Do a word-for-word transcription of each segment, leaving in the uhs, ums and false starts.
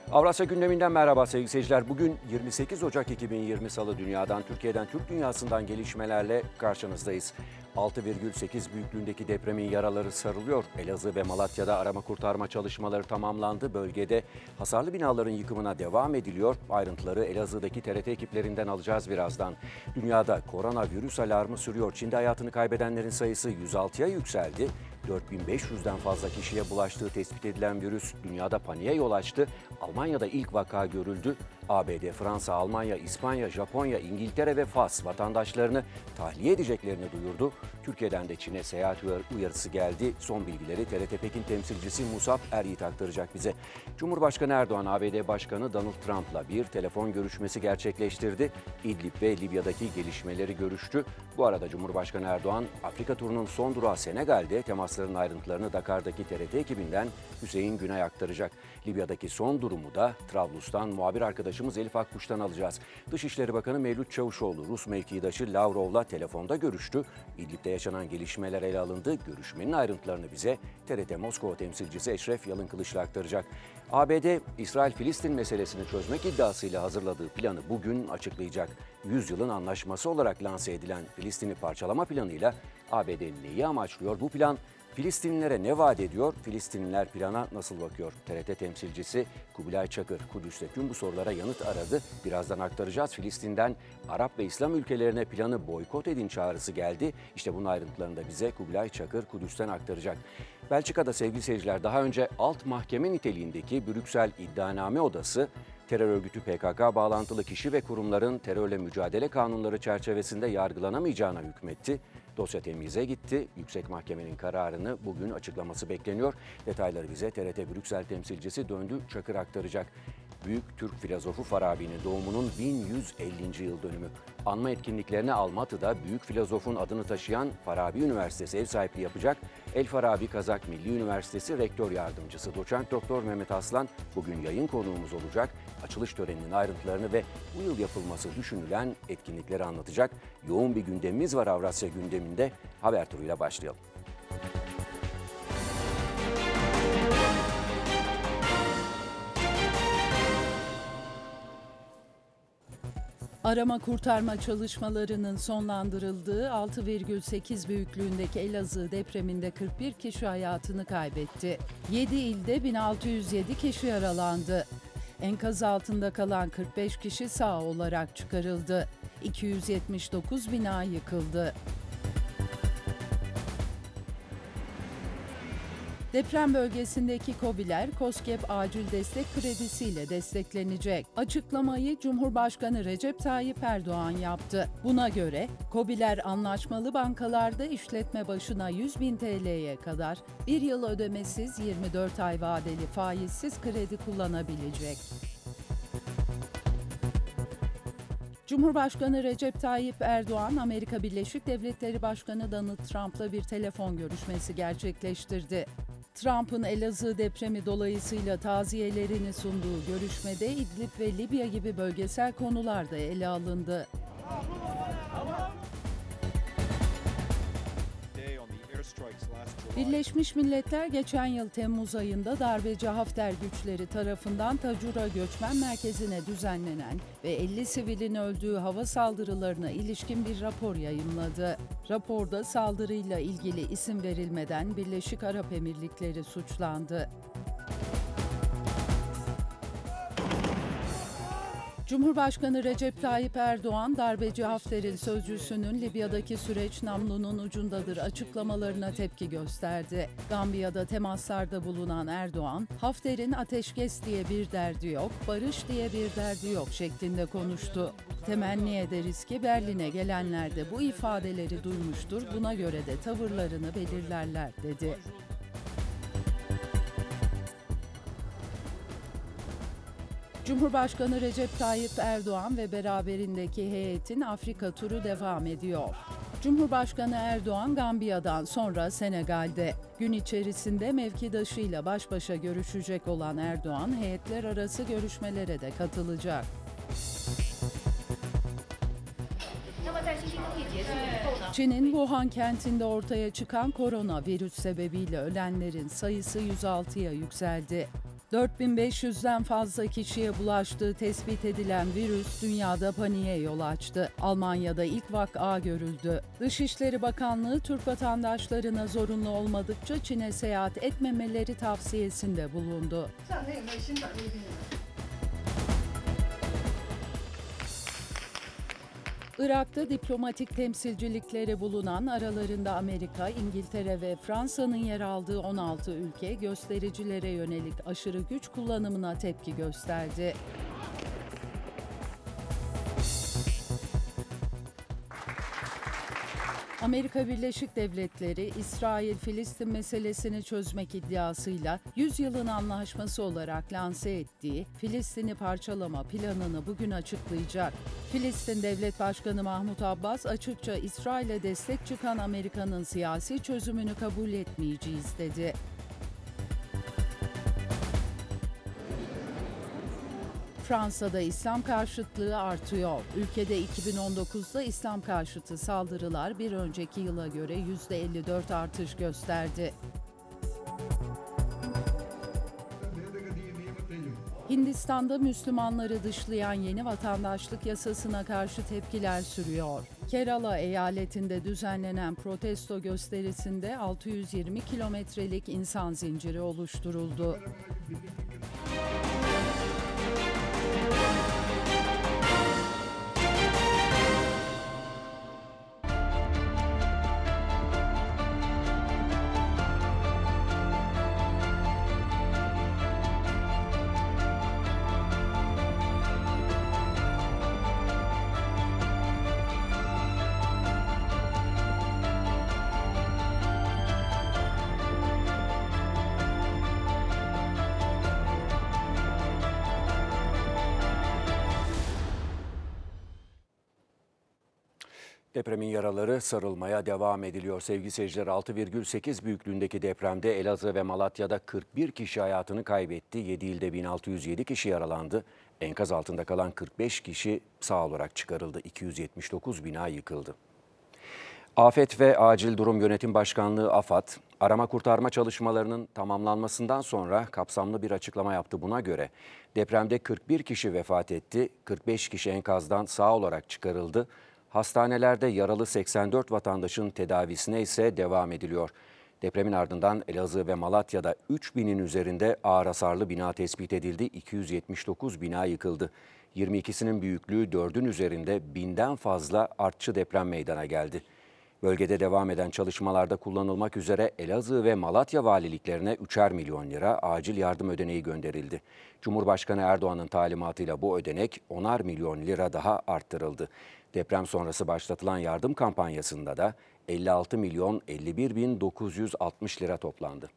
Avrasya gündeminden merhaba sevgili seyirciler. Bugün yirmi sekiz Ocak iki bin yirmi Salı dünyadan, Türkiye'den, Türk dünyasından gelişmelerle karşınızdayız. altı virgül sekiz büyüklüğündeki depremin yaraları sarılıyor. Elazığ ve Malatya'da arama kurtarma çalışmaları tamamlandı. Bölgede hasarlı binaların yıkımına devam ediliyor. Ayrıntıları Elazığ'daki T R T ekiplerinden alacağız birazdan. Dünyada koronavirüs alarmı sürüyor. Çin'de hayatını kaybedenlerin sayısı yüz altıya yükseldi. dört bin beş yüzden fazla kişiye bulaştığı tespit edilen virüs dünyada paniğe yol açtı. Almanya'da ilk vaka görüldü. A B D, Fransa, Almanya, İspanya, Japonya, İngiltere ve Fas vatandaşlarını tahliye edeceklerini duyurdu. Türkiye'den de Çin'e seyahat uyarısı geldi. Son bilgileri T R T Pekin temsilcisi Musab Eryiğit aktaracak bize. Cumhurbaşkanı Erdoğan, A B D Başkanı Donald Trump'la bir telefon görüşmesi gerçekleştirdi. İdlib ve Libya'daki gelişmeleri görüştü. Bu arada Cumhurbaşkanı Erdoğan, Afrika turunun son durağı Senegal'de. Temasların ayrıntılarını Dakar'daki T R T ekibinden Hüseyin Günay aktaracak. Libya'daki son durumu da Trablus'tan muhabir arkadaşımız Elif Akkuş'tan alacağız. Dışişleri Bakanı Mevlüt Çavuşoğlu, Rus mevkidaşı Lavrov'la telefonda görüştü. İdlib'de yaşanan gelişmeler ele alındı. Görüşmenin ayrıntılarını bize T R T Moskova temsilcisi Eşref Yalınkılıçlı aktaracak. A B D, İsrail-Filistin meselesini çözmek iddiasıyla hazırladığı planı bugün açıklayacak. Yüzyılın anlaşması olarak lanse edilen Filistin'i parçalama planıyla A B D neyi amaçlıyor? Bu plan Filistinlilere ne vaat ediyor? Filistinliler plana nasıl bakıyor? T R T temsilcisi Kubilay Çakır, Kudüs'te tüm bu sorulara yanıt aradı. Birazdan aktaracağız. Filistin'den Arap ve İslam ülkelerine planı boykot edin çağrısı geldi. İşte bunun ayrıntılarını da bize Kubilay Çakır Kudüs'ten aktaracak. Belçika'da sevgili seyirciler, daha önce alt mahkeme niteliğindeki Brüksel İddianame Odası, terör örgütü P K K bağlantılı kişi ve kurumların terörle mücadele kanunları çerçevesinde yargılanamayacağına hükmetti. Dosya temyize gitti. Yüksek Mahkemenin kararını bugün açıklaması bekleniyor. Detayları bize T R T Brüksel temsilcisi Döndü Çakır aktaracak. Büyük Türk filozofu Farabi'nin doğumunun bin yüz ellinci yıl dönümü. Anma etkinliklerine Almatı'da büyük filozofun adını taşıyan Farabi Üniversitesi ev sahipliği yapacak. El Farabi Kazak Milli Üniversitesi Rektör Yardımcısı Doçent Doktor Mehmet Aslan bugün yayın konuğumuz olacak. Açılış töreninin ayrıntılarını ve bu yıl yapılması düşünülen etkinlikleri anlatacak. Yoğun bir gündemimiz var Avrasya gündeminde. Haber turuyla başlayalım. Arama kurtarma çalışmalarının sonlandırıldığı altı virgül sekiz büyüklüğündeki Elazığ depreminde kırk bir kişi hayatını kaybetti. yedi ilde bin altı yüz yedi kişi yaralandı. Enkaz altında kalan kırk beş kişi sağ olarak çıkarıldı. iki yüz yetmiş dokuz bina yıkıldı. Deprem bölgesindeki KOBİ'ler KOSGEB acil destek kredisiyle desteklenecek. Açıklamayı Cumhurbaşkanı Recep Tayyip Erdoğan yaptı. Buna göre KOBİ'ler anlaşmalı bankalarda işletme başına yüz bin T L'ye kadar bir yıl ödemesiz yirmi dört ay vadeli faizsiz kredi kullanabilecek. Cumhurbaşkanı Recep Tayyip Erdoğan, Amerika Birleşik Devletleri Başkanı Donald Trump'la bir telefon görüşmesi gerçekleştirdi. Trump'ın Elazığ depremi dolayısıyla taziyelerini sunduğu görüşmede İdlib ve Libya gibi bölgesel konular da ele alındı. Birleşmiş Milletler geçen yıl Temmuz ayında darbeci Hafter güçleri tarafından Tacura Göçmen Merkezi'ne düzenlenen ve elli sivilin öldüğü hava saldırılarına ilişkin bir rapor yayımladı. Raporda saldırıyla ilgili isim verilmeden Birleşik Arap Emirlikleri suçlandı. Cumhurbaşkanı Recep Tayyip Erdoğan, darbeci Hafter'in sözcüsünün Libya'daki süreç namlunun ucundadır açıklamalarına tepki gösterdi. Gambiya'da temaslarda bulunan Erdoğan, Hafter'in ateşkes diye bir derdi yok, barış diye bir derdi yok şeklinde konuştu. Temenni ederiz ki Berlin'e gelenler de bu ifadeleri duymuştur, buna göre de tavırlarını belirlerler dedi. Cumhurbaşkanı Recep Tayyip Erdoğan ve beraberindeki heyetin Afrika turu devam ediyor. Cumhurbaşkanı Erdoğan, Gambiya'dan sonra Senegal'de. Gün içerisinde mevkidaşıyla baş başa görüşecek olan Erdoğan, heyetler arası görüşmelere de katılacak. Çin'in Wuhan kentinde ortaya çıkan koronavirüs sebebiyle ölenlerin sayısı yüz altıya yükseldi. dört bin beş yüzden fazla kişiye bulaştığı tespit edilen virüs dünyada paniğe yol açtı. Almanya'da ilk vaka görüldü. Dışişleri Bakanlığı Türk vatandaşlarına zorunlu olmadıkça Çin'e seyahat etmemeleri tavsiyesinde bulundu. Irak'ta diplomatik temsilcilikleri bulunan, aralarında Amerika, İngiltere ve Fransa'nın yer aldığı on altı ülke göstericilere yönelik aşırı güç kullanımına tepki gösterdi. Amerika Birleşik Devletleri, İsrail-Filistin meselesini çözmek iddiasıyla yüz yılın anlaşması olarak lanse ettiği Filistin'i parçalama planını bugün açıklayacak. Filistin Devlet Başkanı Mahmut Abbas açıkça İsrail'e destek çıkan Amerika'nın siyasi çözümünü kabul etmeyeceğiz dedi. Fransa'da İslam karşıtlığı artıyor. Ülkede iki bin on dokuzda İslam karşıtı saldırılar bir önceki yıla göre yüzde elli dört artış gösterdi. Hindistan'da Müslümanları dışlayan yeni vatandaşlık yasasına karşı tepkiler sürüyor. Kerala eyaletinde düzenlenen protesto gösterisinde altı yüz yirmi kilometrelik insan zinciri oluşturuldu. Depremin yaraları sarılmaya devam ediliyor. Sevgili seyirciler, altı virgül sekiz büyüklüğündeki depremde Elazığ ve Malatya'da kırk bir kişi hayatını kaybetti. yedi ilde bin altı yüz yedi kişi yaralandı. Enkaz altında kalan kırk beş kişi sağ olarak çıkarıldı. iki yüz yetmiş dokuz bina yıkıldı. Afet ve Acil Durum Yönetim Başkanlığı AFAD, arama kurtarma çalışmalarının tamamlanmasından sonra kapsamlı bir açıklama yaptı. Buna göre depremde kırk bir kişi vefat etti, kırk beş kişi enkazdan sağ olarak çıkarıldı. Hastanelerde yaralı seksen dört vatandaşın tedavisine ise devam ediliyor. Depremin ardından Elazığ ve Malatya'da üç binin üzerinde ağır hasarlı bina tespit edildi. iki yüz yetmiş dokuz bina yıkıldı. yirmi ikisinin büyüklüğü dördün üzerinde binden fazla artçı deprem meydana geldi. Bölgede devam eden çalışmalarda kullanılmak üzere Elazığ ve Malatya valiliklerine üçer milyon lira acil yardım ödeneği gönderildi. Cumhurbaşkanı Erdoğan'ın talimatıyla bu ödenek onar milyon lira daha arttırıldı. Deprem sonrası başlatılan yardım kampanyasında da elli altı milyon elli bir bin dokuz yüz altmış lira toplandı.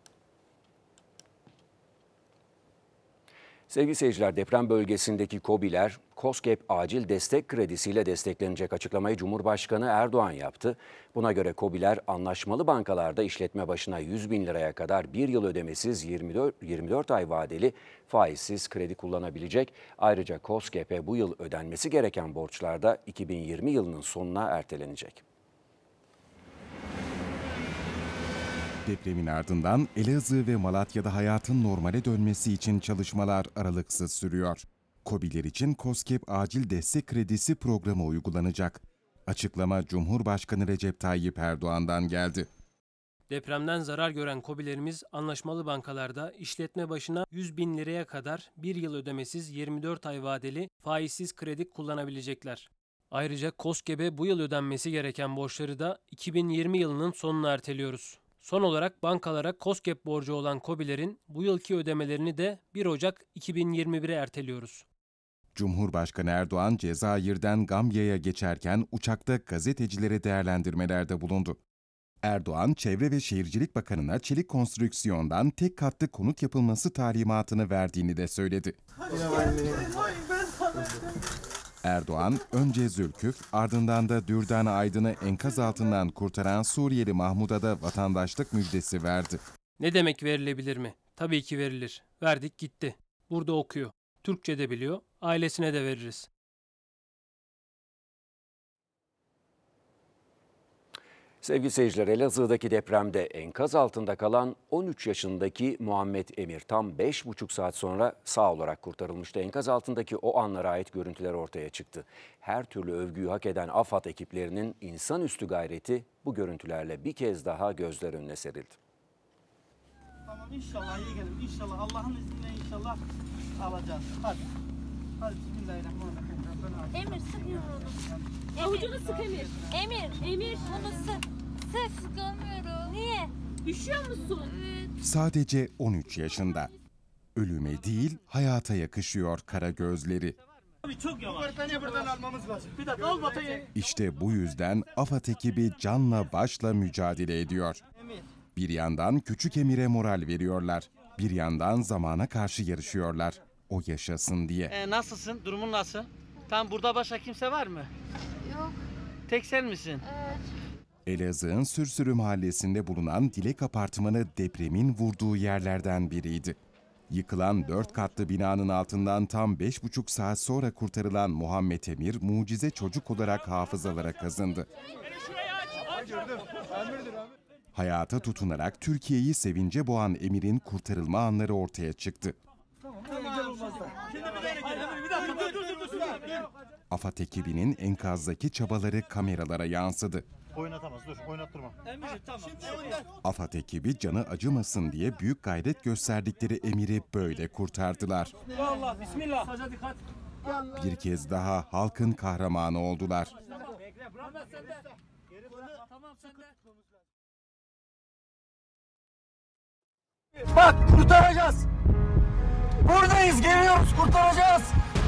Sevgili seyirciler, deprem bölgesindeki KOBİ'ler KOSGEB acil destek kredisiyle desteklenecek açıklamayı Cumhurbaşkanı Erdoğan yaptı. Buna göre KOBİ'ler anlaşmalı bankalarda işletme başına yüz bin liraya kadar bir yıl ödemesiz yirmi dört ay vadeli faizsiz kredi kullanabilecek. Ayrıca KOSGEB'e bu yıl ödenmesi gereken borçlar da iki bin yirmi yılının sonuna ertelenecek. Depremin ardından Elazığ ve Malatya'da hayatın normale dönmesi için çalışmalar aralıksız sürüyor. KOBİ'ler için KOSGEB Acil Destek Kredisi programı uygulanacak. Açıklama Cumhurbaşkanı Recep Tayyip Erdoğan'dan geldi. Depremden zarar gören KOBİ'lerimiz anlaşmalı bankalarda işletme başına yüz bin liraya kadar bir yıl ödemesiz yirmi dört ay vadeli faizsiz kredi kullanabilecekler. Ayrıca KOSGEB'e bu yıl ödenmesi gereken borçları da iki bin yirmi yılının sonuna erteliyoruz. Son olarak bankalara KOSGEB borcu olan KOBİ'lerin bu yılki ödemelerini de bir Ocak iki bin yirmi bire erteliyoruz. Cumhurbaşkanı Erdoğan Cezayir'den Gambya'ya geçerken uçakta gazetecilere değerlendirmelerde bulundu. Erdoğan, Çevre ve Şehircilik Bakanı'na çelik konstrüksiyondan tek katlı konut yapılması talimatını verdiğini de söyledi. Erdoğan, önce Zülküf, ardından da Dürdane Aydın'ı enkaz altından kurtaran Suriyeli Mahmud'a da vatandaşlık müjdesi verdi. Ne demek verilebilir mi? Tabii ki verilir. Verdik gitti. Burada okuyor. Türkçe de biliyor. Ailesine de veririz. Sevgili seyirciler, Elazığ'daki depremde enkaz altında kalan on üç yaşındaki Muhammed Emir tam beş buçuk saat sonra sağ olarak kurtarılmıştı. Enkaz altındaki o anlara ait görüntüler ortaya çıktı. Her türlü övgüyü hak eden AFAD ekiplerinin insanüstü gayreti bu görüntülerle bir kez daha gözler önüne serildi. Tamam, inşallah iyi gelir. İnşallah Allah'ın izniyle inşallah alacağız. Hadi. Hadi bismillahirrahmanirrahim. Emir sık yumruğunu. Avucunu sık Emir. Emir. Emir. Bunu sık. Sık. Sıkamıyorum. Niye? Üşüyor musun? Evet. Sadece on üç yaşında. Ölüme değil, hayata yakışıyor kara gözleri. Abi çok yavaş. Beni buradan almamız lazım. Bir dakika al batayı. İşte bu yüzden AFAD ekibi canla başla mücadele ediyor. Emir. Bir yandan küçük Emir'e moral veriyorlar. Bir yandan zamana karşı yarışıyorlar. O yaşasın diye. Ee, nasılsın? Durumun nasıl? Tam burada başka kimse var mı? Yok. Tek sen misin? Evet. Elazığ'ın Sürsürü mahallesinde bulunan Dilek Apartmanı depremin vurduğu yerlerden biriydi. Yıkılan dört katlı binanın altından tam beş buçuk saat sonra kurtarılan Muhammed Emir mucize çocuk olarak hafızalara kazındı. Hayata tutunarak Türkiye'yi sevince boğan Emir'in kurtarılma anları ortaya çıktı. AFAD ekibinin enkazdaki çabaları kameralara yansıdı. Oynatamaz, dur, oynattırma. AFAD ekibi canı acımasın diye büyük gayret gösterdikleri Emir'i böyle kurtardılar. Allah bismillah. Saca dikkat. Bir kez daha halkın kahramanı oldular. Bak kurtaracağız. Buradayız, geliyoruz, kurtaracağız.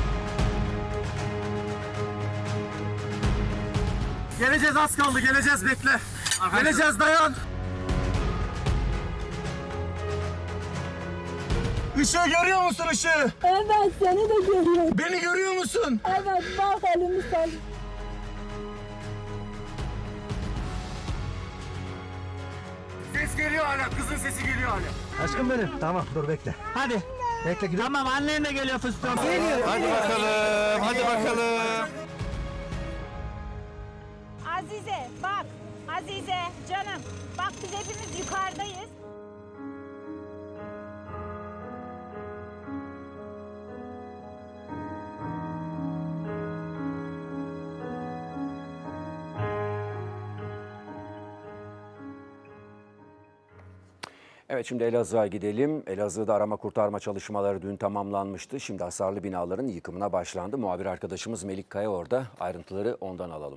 Geleceğiz, az kaldı, geleceğiz, bekle. Geleceğiz, dayan. Işığı görüyor musun ışığı? Evet, seni de görüyorum. Beni görüyor musun? Evet, bak elimi sal. Ses geliyor hala, kızın sesi geliyor hala. Aşkım benim. Tamam, dur bekle. Hadi. Bekle gidelim. Tamam, annen de geliyor fıstığım. Geliyor. Hadi bakalım, hadi bakalım. Azize bak. Azize canım. Bak biz hepimiz yukarıdayız. Evet, şimdi Elazığ'a gidelim. Elazığ'da arama kurtarma çalışmaları dün tamamlanmıştı. Şimdi hasarlı binaların yıkımına başlandı. Muhabir arkadaşımız Melik Kaya orada. Ayrıntıları ondan alalım.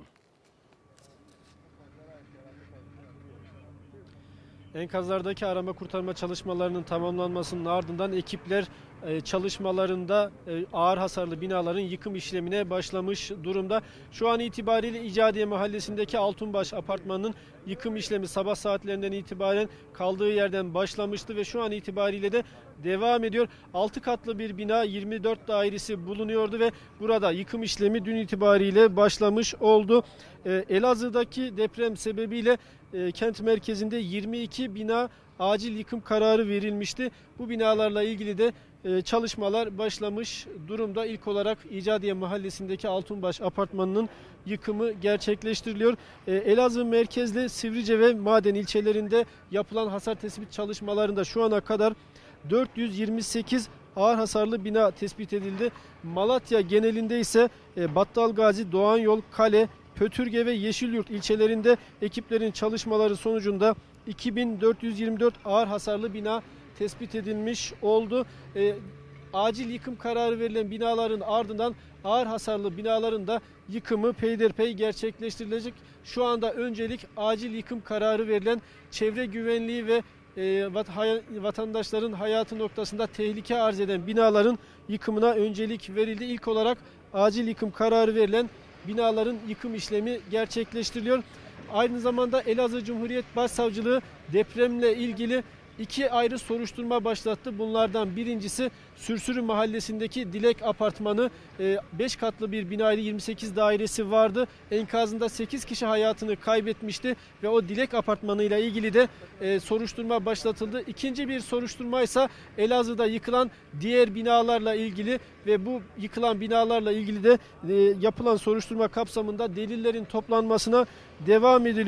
Enkazlardaki arama kurtarma çalışmalarının tamamlanmasının ardından ekipler çalışmalarında ağır hasarlı binaların yıkım işlemine başlamış durumda. Şu an itibariyle İcadiye Mahallesi'ndeki Altunbaş Apartmanı'nın yıkım işlemi sabah saatlerinden itibaren kaldığı yerden başlamıştı ve şu an itibariyle de devam ediyor. altı katlı bir bina, yirmi dört dairesi bulunuyordu ve burada yıkım işlemi dün itibariyle başlamış oldu. Elazığ'daki deprem sebebiyle kent merkezinde yirmi iki bina acil yıkım kararı verilmişti. Bu binalarla ilgili de çalışmalar başlamış durumda. İlk olarak İcadiye Mahallesi'ndeki Altunbaş Apartmanı'nın yıkımı gerçekleştiriliyor. Elazığ merkezli Sivrice ve Maden ilçelerinde yapılan hasar tespit çalışmalarında şu ana kadar dört yüz yirmi sekiz ağır hasarlı bina tespit edildi. Malatya genelinde ise Battalgazi, Doğanyol, Kale, Pötürge ve Yeşilyurt ilçelerinde ekiplerin çalışmaları sonucunda iki bin dört yüz yirmi dört ağır hasarlı bina tespit edilmiş oldu. E, acil yıkım kararı verilen binaların ardından ağır hasarlı binaların da yıkımı peyderpey gerçekleştirilecek. Şu anda öncelik acil yıkım kararı verilen çevre güvenliği ve e, vatandaşların hayatı noktasında tehlike arz eden binaların yıkımına öncelik verildi. İlk olarak acil yıkım kararı verilen binaların yıkım işlemi gerçekleştiriliyor. Aynı zamanda Elazığ Cumhuriyet Başsavcılığı depremle ilgili iki ayrı soruşturma başlattı. Bunlardan birincisi Sürsürü Mahallesi'ndeki Dilek Apartmanı, beş katlı bir binaydı, yirmi sekiz dairesi vardı. Enkazında sekiz kişi hayatını kaybetmişti ve o Dilek Apartmanı ile ilgili de soruşturma başlatıldı. İkinci bir soruşturma ise Elazığ'da yıkılan diğer binalarla ilgili ve bu yıkılan binalarla ilgili de yapılan soruşturma kapsamında delillerin toplanmasına devam ediliyor.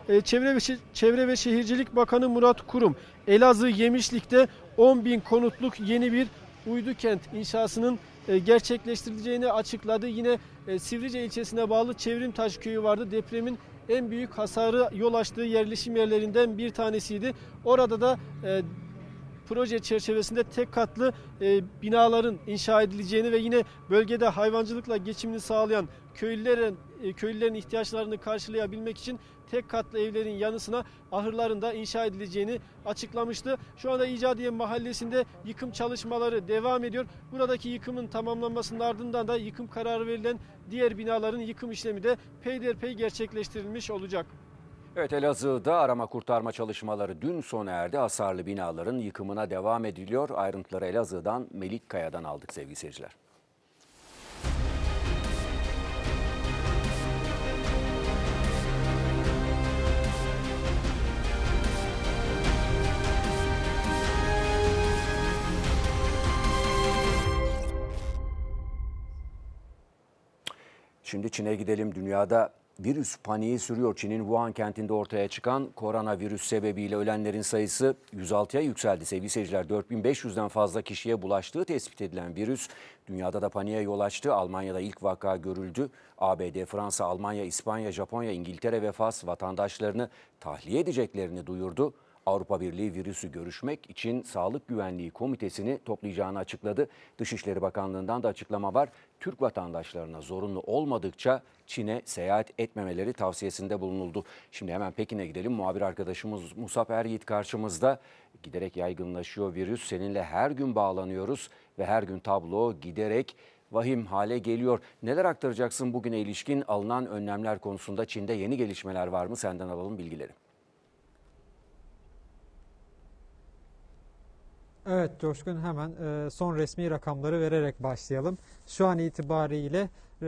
e, Çevre ve Çevre ve Şehircilik Bakanı Murat Kurum, Elazığ Yemişlik'te on bin konutluk yeni bir uydu kent inşasının e, gerçekleştirileceğini açıkladı. Yine e, Sivrice ilçesine bağlı Çevrimtaş köyü vardı. Depremin en büyük hasarı yol açtığı yerleşim yerlerinden bir tanesiydi. Orada da e, proje çerçevesinde tek katlı e, binaların inşa edileceğini ve yine bölgede hayvancılıkla geçimini sağlayan köylülerin e, köylülerin ihtiyaçlarını karşılayabilmek için tek katlı evlerin yanı sıra ahırların da inşa edileceğini açıklamıştı. Şu anda İcadiye Mahallesi'nde yıkım çalışmaları devam ediyor. Buradaki yıkımın tamamlanmasının ardından da yıkım kararı verilen diğer binaların yıkım işlemi de peyderpey gerçekleştirilmiş olacak. Evet, Elazığ'da arama kurtarma çalışmaları dün sona erdi. Hasarlı binaların yıkımına devam ediliyor. Ayrıntıları Elazığ'dan Melik Kaya'dan aldık sevgili seyirciler. Şimdi Çin'e gidelim. Dünyada virüs paniği sürüyor. Çin'in Wuhan kentinde ortaya çıkan koronavirüs sebebiyle ölenlerin sayısı yüz altıya yükseldi. Sevgili seyirciler, dört bin beş yüzden fazla kişiye bulaştığı tespit edilen virüs dünyada da paniğe yol açtı. Almanya'da ilk vaka görüldü. A B D, Fransa, Almanya, İspanya, Japonya, İngiltere ve Fas vatandaşlarını tahliye edeceklerini duyurdu. Avrupa Birliği virüsü görüşmek için Sağlık Güvenliği Komitesi'ni toplayacağını açıkladı. Dışişleri Bakanlığı'ndan da açıklama var. Türk vatandaşlarına zorunlu olmadıkça Çin'e seyahat etmemeleri tavsiyesinde bulunuldu. Şimdi hemen Pekin'e gidelim. Muhabir arkadaşımız Musab Eryiğit karşımızda. Giderek yaygınlaşıyor virüs. Seninle her gün bağlanıyoruz ve her gün tablo giderek vahim hale geliyor. Neler aktaracaksın bugüne ilişkin alınan önlemler konusunda? Çin'de yeni gelişmeler var mı? Senden alalım bilgileri. Evet Coşkun, hemen son resmi rakamları vererek başlayalım. Şu an itibariyle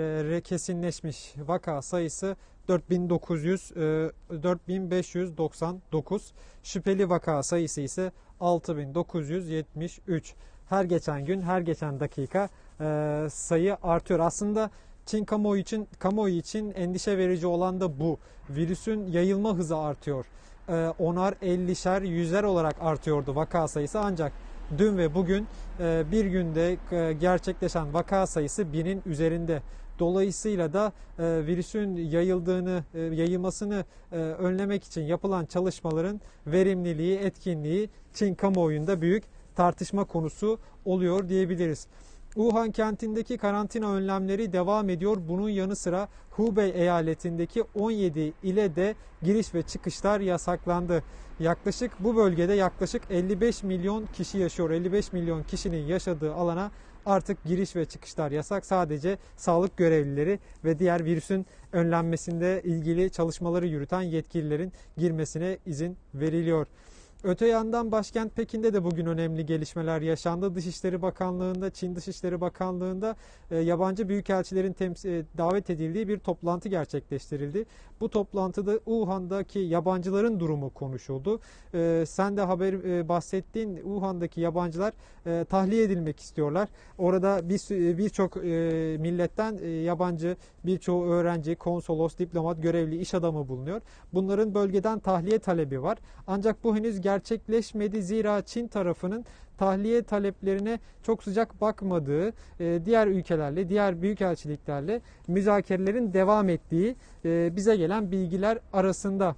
kesinleşmiş vaka sayısı dört bin dokuz yüz, dört bin beş yüz doksan dokuz. Şüpheli vaka sayısı ise altı bin dokuz yüz yetmiş üç. Her geçen gün, her geçen dakika sayı artıyor. Aslında Çin kamuoyu için, kamuoyu için endişe verici olan da bu. Virüsün yayılma hızı artıyor. Onar, ellişer, yüzer olarak artıyordu vaka sayısı, ancak dün ve bugün bir günde gerçekleşen vaka sayısı binin üzerinde. Dolayısıyla da virüsün yayıldığını, yayılmasını önlemek için yapılan çalışmaların verimliliği, etkinliği Çin kamuoyunda büyük tartışma konusu oluyor diyebiliriz. Wuhan kentindeki karantina önlemleri devam ediyor. Bunun yanı sıra Hubei eyaletindeki on yedi ile de giriş ve çıkışlar yasaklandı. Yaklaşık bu bölgede yaklaşık elli beş milyon kişi yaşıyor. elli beş milyon kişinin yaşadığı alana artık giriş ve çıkışlar yasak. Sadece sağlık görevlileri ve diğer virüsün önlenmesinde ilgili çalışmaları yürüten yetkililerin girmesine izin veriliyor. Öte yandan başkent Pekin'de de bugün önemli gelişmeler yaşandı. Dışişleri Bakanlığı'nda, Çin Dışişleri Bakanlığı'nda e, yabancı büyükelçilerin temsil, davet edildiği bir toplantı gerçekleştirildi. Bu toplantıda Wuhan'daki yabancıların durumu konuşuldu. E, sen de haber e, bahsettiğin Wuhan'daki yabancılar e, tahliye edilmek istiyorlar. Orada bir birçok e, milletten e, yabancı, birçoğu öğrenci, konsolos, diplomat, görevli, iş adamı bulunuyor. Bunların bölgeden tahliye talebi var. Ancak bu henüz gerçekleşmedi. Zira Çin tarafının tahliye taleplerine çok sıcak bakmadığı, diğer ülkelerle, diğer büyükelçiliklerle müzakerelerin devam ettiği bize gelen bilgiler arasında.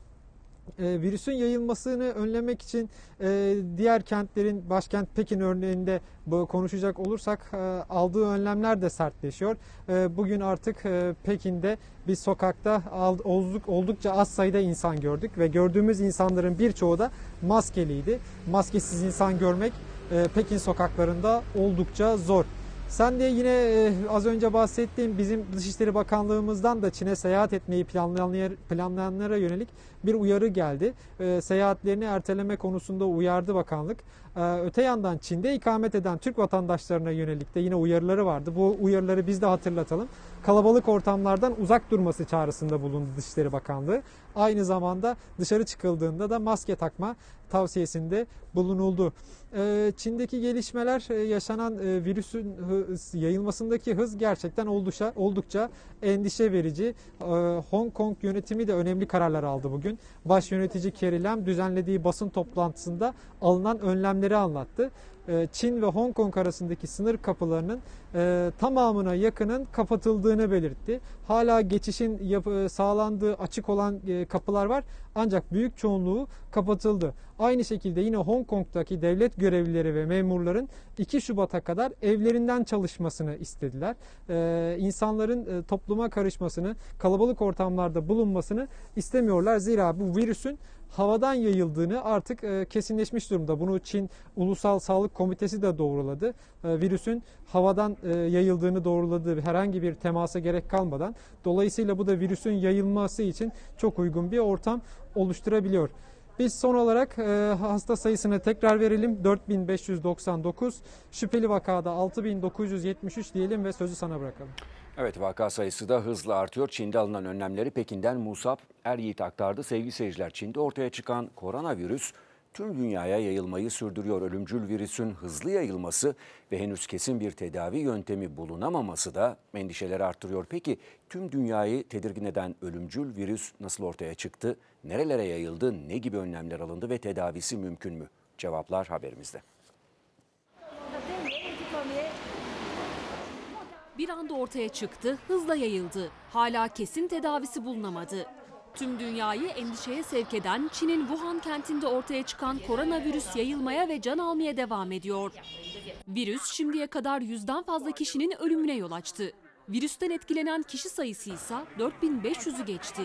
Virüsün yayılmasını önlemek için diğer kentlerin, başkent Pekin örneğinde konuşacak olursak aldığı önlemler de sertleşiyor. Bugün artık Pekin'de bir sokakta oldukça az sayıda insan gördük ve gördüğümüz insanların birçoğu da maskeliydi. Maskesiz insan görmek Pekin sokaklarında oldukça zor. Sen de yine e, az önce bahsettiğim bizim Dışişleri Bakanlığımızdan da Çin'e seyahat etmeyi planlayanlara, planlayanlara yönelik bir uyarı geldi. E, seyahatlerini erteleme konusunda uyardı bakanlık. E, öte yandan Çin'de ikamet eden Türk vatandaşlarına yönelik de yine uyarıları vardı. Bu uyarıları biz de hatırlatalım. Kalabalık ortamlardan uzak durması çağrısında bulundu Dışişleri Bakanlığı. Aynı zamanda dışarı çıkıldığında da maske takma tavsiyesinde bulunuldu. Çin'deki gelişmeler, yaşanan virüsün yayılmasındaki hız gerçekten oldukça, oldukça endişe verici. Hong Kong yönetimi de önemli kararlar aldı bugün. gün baş yönetici Carrie Lam düzenlediği basın toplantısında alınan önlemleri anlattı. Çin ve Hong Kong arasındaki sınır kapılarının e, tamamına yakının kapatıldığını belirtti. Hala geçişin yapı, sağlandığı açık olan e, kapılar var ancak büyük çoğunluğu kapatıldı. Aynı şekilde yine Hong Kong'daki devlet görevlileri ve memurların iki Şubat'a kadar evlerinden çalışmasını istediler. E, insanların e, topluma karışmasını, kalabalık ortamlarda bulunmasını istemiyorlar. Zira bu virüsün havadan yayıldığını artık e, kesinleşmiş durumda. Bunu Çin Ulusal Sağlık Komitesi de doğruladı. E, virüsün havadan e, yayıldığını doğruladı herhangi bir temasa gerek kalmadan. Dolayısıyla bu da virüsün yayılması için çok uygun bir ortam oluşturabiliyor. Biz son olarak e, hasta sayısını tekrar verelim. dört bin beş yüz doksan dokuz, şüpheli vakada altı bin dokuz yüz yetmiş üç diyelim ve sözü sana bırakalım. Evet, vaka sayısı da hızla artıyor. Çin'de alınan önlemleri Pekin'den Musab Eryiğit aktardı. Sevgili seyirciler, Çin'de ortaya çıkan koronavirüs tüm dünyaya yayılmayı sürdürüyor. Ölümcül virüsün hızlı yayılması ve henüz kesin bir tedavi yöntemi bulunamaması da endişeleri arttırıyor. Peki tüm dünyayı tedirgin eden ölümcül virüs nasıl ortaya çıktı? Nerelere yayıldı? Ne gibi önlemler alındı ve tedavisi mümkün mü? Cevaplar haberimizde. Bir anda ortaya çıktı, hızla yayıldı. Hala kesin tedavisi bulunamadı. Tüm dünyayı endişeye sevk eden Çin'in Wuhan kentinde ortaya çıkan koronavirüs yayılmaya ve can almaya devam ediyor. Virüs şimdiye kadar yüzden fazla kişinin ölümüne yol açtı. Virüsten etkilenen kişi sayısı ise dört bin beş yüzü geçti.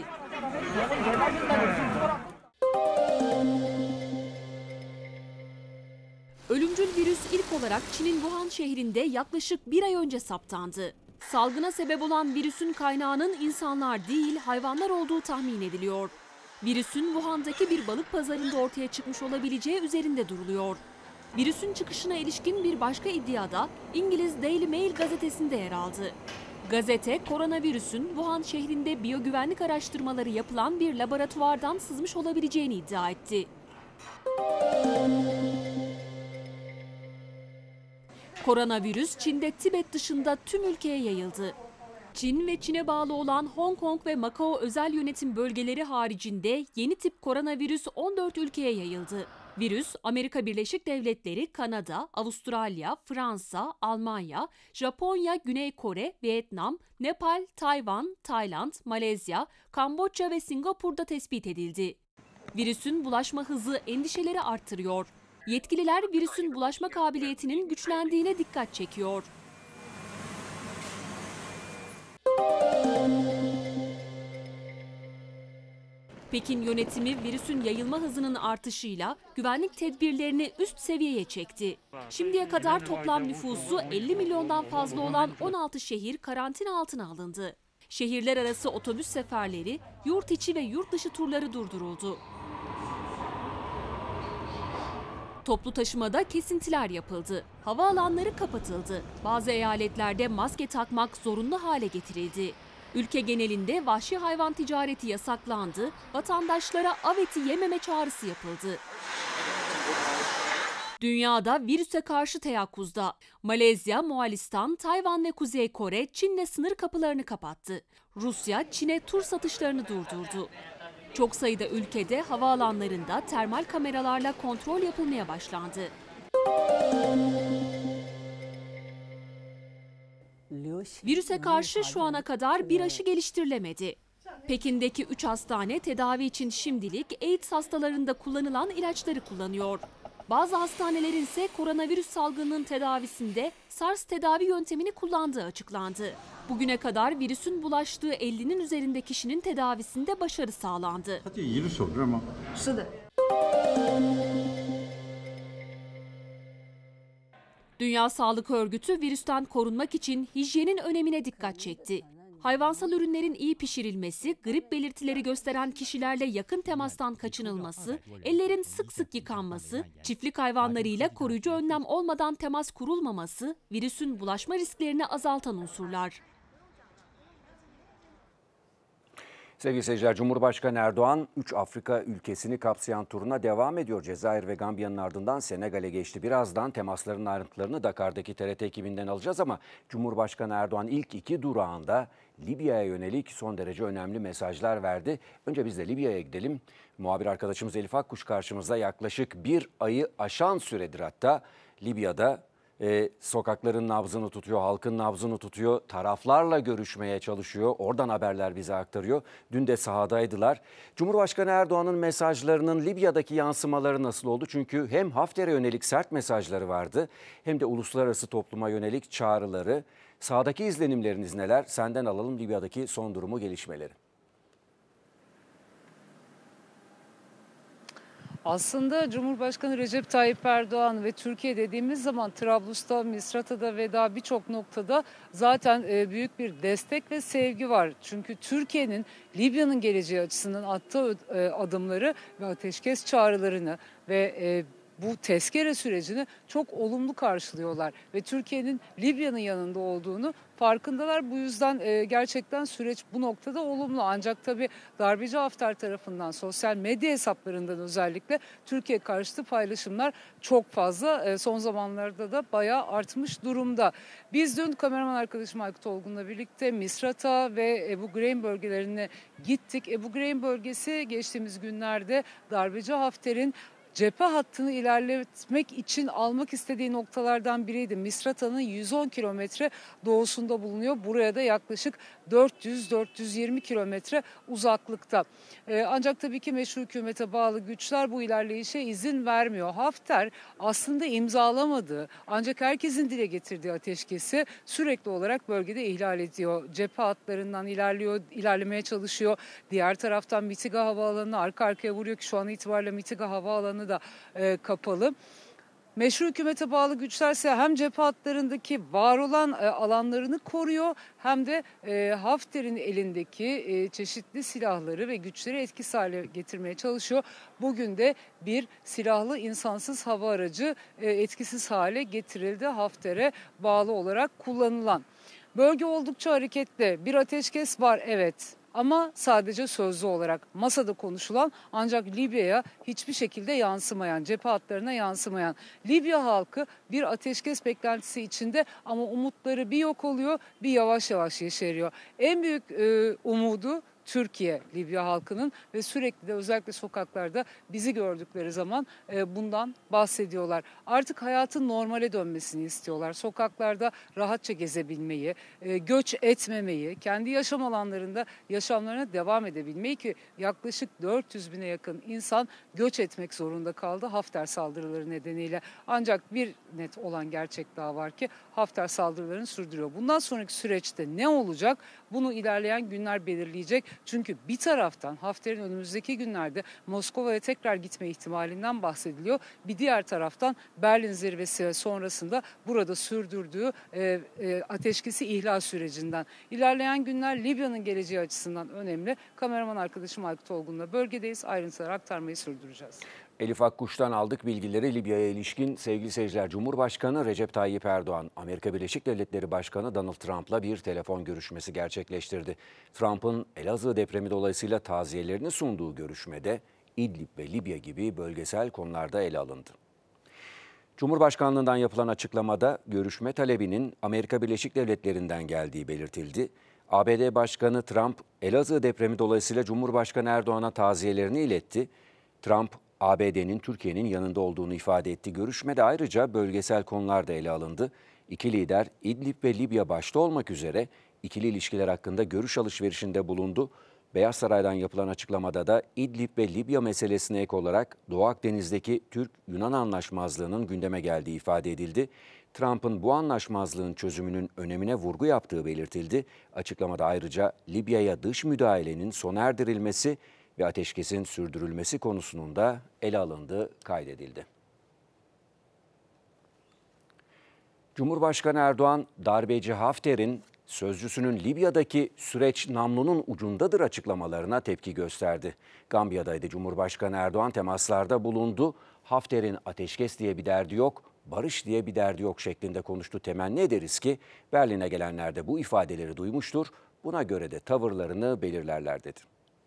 Ölümcül virüs ilk olarak Çin'in Wuhan şehrinde yaklaşık bir ay önce saptandı. Salgına sebep olan virüsün kaynağının insanlar değil, hayvanlar olduğu tahmin ediliyor. Virüsün Wuhan'daki bir balık pazarında ortaya çıkmış olabileceği üzerinde duruluyor. Virüsün çıkışına ilişkin bir başka iddiada İngiliz Daily Mail gazetesinde yer aldı. Gazete, koronavirüsün Wuhan şehrinde biyogüvenlik araştırmaları yapılan bir laboratuvardan sızmış olabileceğini iddia etti. Koronavirüs Çin'de Tibet dışında tüm ülkeye yayıldı. Çin ve Çin'e bağlı olan Hong Kong ve Macao özel yönetim bölgeleri haricinde yeni tip koronavirüs on dört ülkeye yayıldı. Virüs Amerika Birleşik Devletleri, Kanada, Avustralya, Fransa, Almanya, Japonya, Güney Kore, Vietnam, Nepal, Tayvan, Tayland, Malezya, Kamboçya ve Singapur'da tespit edildi. Virüsün bulaşma hızı endişeleri arttırıyor. Yetkililer virüsün bulaşma kabiliyetinin güçlendiğine dikkat çekiyor. Pekin yönetimi virüsün yayılma hızının artışıyla güvenlik tedbirlerini üst seviyeye çekti. Şimdiye kadar toplam nüfusu elli milyondan fazla olan on altı şehir karantina altına alındı. Şehirler arası otobüs seferleri, yurt içi ve yurt dışı turları durduruldu. Toplu taşımada kesintiler yapıldı. Havaalanları kapatıldı. Bazı eyaletlerde maske takmak zorunlu hale getirildi. Ülke genelinde vahşi hayvan ticareti yasaklandı. Vatandaşlara av eti yememe çağrısı yapıldı. Dünyada virüse karşı teyakkuzda. Malezya, Moğolistan, Tayvan ve Kuzey Kore Çin'le sınır kapılarını kapattı. Rusya, Çin'e tur satışlarını durdurdu. Çok sayıda ülkede havaalanlarında termal kameralarla kontrol yapılmaya başlandı. Virüse karşı şu ana kadar bir aşı geliştirilemedi. Pekin'deki üç hastane tedavi için şimdilik AIDS hastalarında kullanılan ilaçları kullanıyor. Bazı hastanelerin ise koronavirüs salgınının tedavisinde SARS tedavi yöntemini kullandığı açıklandı. Bugüne kadar virüsün bulaştığı ellinin üzerinde kişinin tedavisinde başarı sağlandı. Dünya Sağlık Örgütü virüsten korunmak için hijyenin önemine dikkat çekti. Hayvansal ürünlerin iyi pişirilmesi, grip belirtileri gösteren kişilerle yakın temastan kaçınılması, ellerin sık sık yıkanması, çiftlik hayvanlarıyla koruyucu önlem olmadan temas kurulmaması, virüsün bulaşma risklerini azaltan unsurlar. Sevgili seyirciler, Cumhurbaşkanı Erdoğan üç Afrika ülkesini kapsayan turuna devam ediyor. Cezayir ve Gambiya'nın ardından Senegal'e geçti. Birazdan temasların ayrıntılarını Dakar'daki T R T ekibinden alacağız ama Cumhurbaşkanı Erdoğan ilk iki durağında Libya'ya yönelik son derece önemli mesajlar verdi. Önce biz de Libya'ya gidelim. Muhabir arkadaşımız Elif Akkuş karşımızda. Yaklaşık bir ayı aşan süredir hatta Libya'da e, sokakların nabzını tutuyor, halkın nabzını tutuyor, taraflarla görüşmeye çalışıyor. Oradan haberler bize aktarıyor. Dün de sahadaydılar. Cumhurbaşkanı Erdoğan'ın mesajlarının Libya'daki yansımaları nasıl oldu? Çünkü hem Hafter'e yönelik sert mesajları vardı hem de uluslararası topluma yönelik çağrıları. Sahadaki izlenimleriniz neler? Senden alalım Libya'daki son durumu, gelişmeleri. Aslında Cumhurbaşkanı Recep Tayyip Erdoğan ve Türkiye dediğimiz zaman Trablus'ta, Misrata'da ve daha birçok noktada zaten büyük bir destek ve sevgi var. Çünkü Türkiye'nin Libya'nın geleceği açısından attığı adımları ve ateşkes çağrılarını ve bu tezkere sürecini çok olumlu karşılıyorlar ve Türkiye'nin Libya'nın yanında olduğunu farkındalar. Bu yüzden e, gerçekten süreç bu noktada olumlu. Ancak tabii darbeci Hafter tarafından sosyal medya hesaplarından özellikle Türkiye karşıtı paylaşımlar çok fazla. E, son zamanlarda da bayağı artmış durumda. Biz dün kameraman arkadaşım Aykut Olgun'la birlikte Misrata ve Ebu Greyn bölgelerine gittik. Ebu Greyn bölgesi geçtiğimiz günlerde darbeci Hafter'in cephe hattını ilerletmek için almak istediği noktalardan biriydi. Misrata'nın yüz on kilometre doğusunda bulunuyor. Buraya da yaklaşık dört yüz dört yüz yirmi kilometre uzaklıkta. Ee, ancak tabii ki meşru hükümete bağlı güçler bu ilerleyişe izin vermiyor. Hafter aslında imzalamadığı ancak herkesin dile getirdiği ateşkesi sürekli olarak bölgede ihlal ediyor. Cephe hatlarından ilerliyor, ilerlemeye çalışıyor. Diğer taraftan Mitiga Havaalanı'na arka arkaya vuruyor ki şu an itibariyle Mitiga Havaalanı da e, kapalı. Meşru hükümete bağlı güçlerse hem cephe hatlarındaki var olan e, alanlarını koruyor hem de e, Hafter'in elindeki e, çeşitli silahları ve güçleri etkisiz hale getirmeye çalışıyor. Bugün de bir silahlı insansız hava aracı e, etkisiz hale getirildi, Hafter'e bağlı olarak kullanılan. Bölge oldukça hareketli. Bir ateşkes var, evet. Ama sadece sözlü olarak masada konuşulan ancak Libya'ya hiçbir şekilde yansımayan, cephe hatlarına yansımayan. Libya halkı bir ateşkes beklentisi içinde ama umutları bir yok oluyor, bir yavaş yavaş yeşeriyor. En büyük e, umudu Türkiye, Libya halkının ve sürekli de özellikle sokaklarda bizi gördükleri zaman e, bundan bahsediyorlar. Artık hayatın normale dönmesini istiyorlar. Sokaklarda rahatça gezebilmeyi, e, göç etmemeyi, kendi yaşam alanlarında yaşamlarına devam edebilmeyi ki yaklaşık dört yüz bine yakın insan göç etmek zorunda kaldı Hafter saldırıları nedeniyle. Ancak bir net olan gerçek daha var ki Hafter saldırılarını sürdürüyor. Bundan sonraki süreçte ne olacak? Bunu ilerleyen günler belirleyecek. Çünkü bir taraftan Hafter'in önümüzdeki günlerde Moskova'ya tekrar gitme ihtimalinden bahsediliyor. Bir diğer taraftan Berlin zirvesi sonrasında burada sürdürdüğü e, e, ateşkesi ihlal sürecinden. İlerleyen günler Libya'nın geleceği açısından önemli. Kameraman arkadaşım Aykut Olgun'la bölgedeyiz. Ayrıntıları aktarmayı sürdüreceğiz. Elif Akkuş'tan aldık bilgileri. Libya'ya ilişkin sevgili seyirciler, Cumhurbaşkanı Recep Tayyip Erdoğan, Amerika Birleşik Devletleri Başkanı Donald Trump'la bir telefon görüşmesi gerçekleştirdi. Trump'ın Elazığ depremi dolayısıyla taziyelerini sunduğu görüşmede İdlib ve Libya gibi bölgesel konularda ele alındı. Cumhurbaşkanlığından yapılan açıklamada görüşme talebinin Amerika Birleşik Devletleri'nden geldiği belirtildi. A B D Başkanı Trump, Elazığ depremi dolayısıyla Cumhurbaşkanı Erdoğan'a taziyelerini iletti. Trump, A B D'nin Türkiye'nin yanında olduğunu ifade etti. Görüşmede ayrıca bölgesel konular da ele alındı. İki lider İdlib ve Libya başta olmak üzere ikili ilişkiler hakkında görüş alışverişinde bulundu. Beyaz Saray'dan yapılan açıklamada da İdlib ve Libya meselesine ek olarak Doğu Akdeniz'deki Türk-Yunan anlaşmazlığının gündeme geldiği ifade edildi. Trump'ın bu anlaşmazlığın çözümünün önemine vurgu yaptığı belirtildi. Açıklamada ayrıca Libya'ya dış müdahalenin sona erdirilmesi ve ateşkesin sürdürülmesi konusunun da ele alındığı kaydedildi. Cumhurbaşkanı Erdoğan, darbeci Hafter'in sözcüsünün Libya'daki süreç namlunun ucundadır açıklamalarına tepki gösterdi. Gambiya'daydı Cumhurbaşkanı Erdoğan, temaslarda bulundu. Hafter'in ateşkes diye bir derdi yok, barış diye bir derdi yok şeklinde konuştu. Temenni ederiz ki Berlin'e gelenler de bu ifadeleri duymuştur. Buna göre de tavırlarını belirlerler dedi.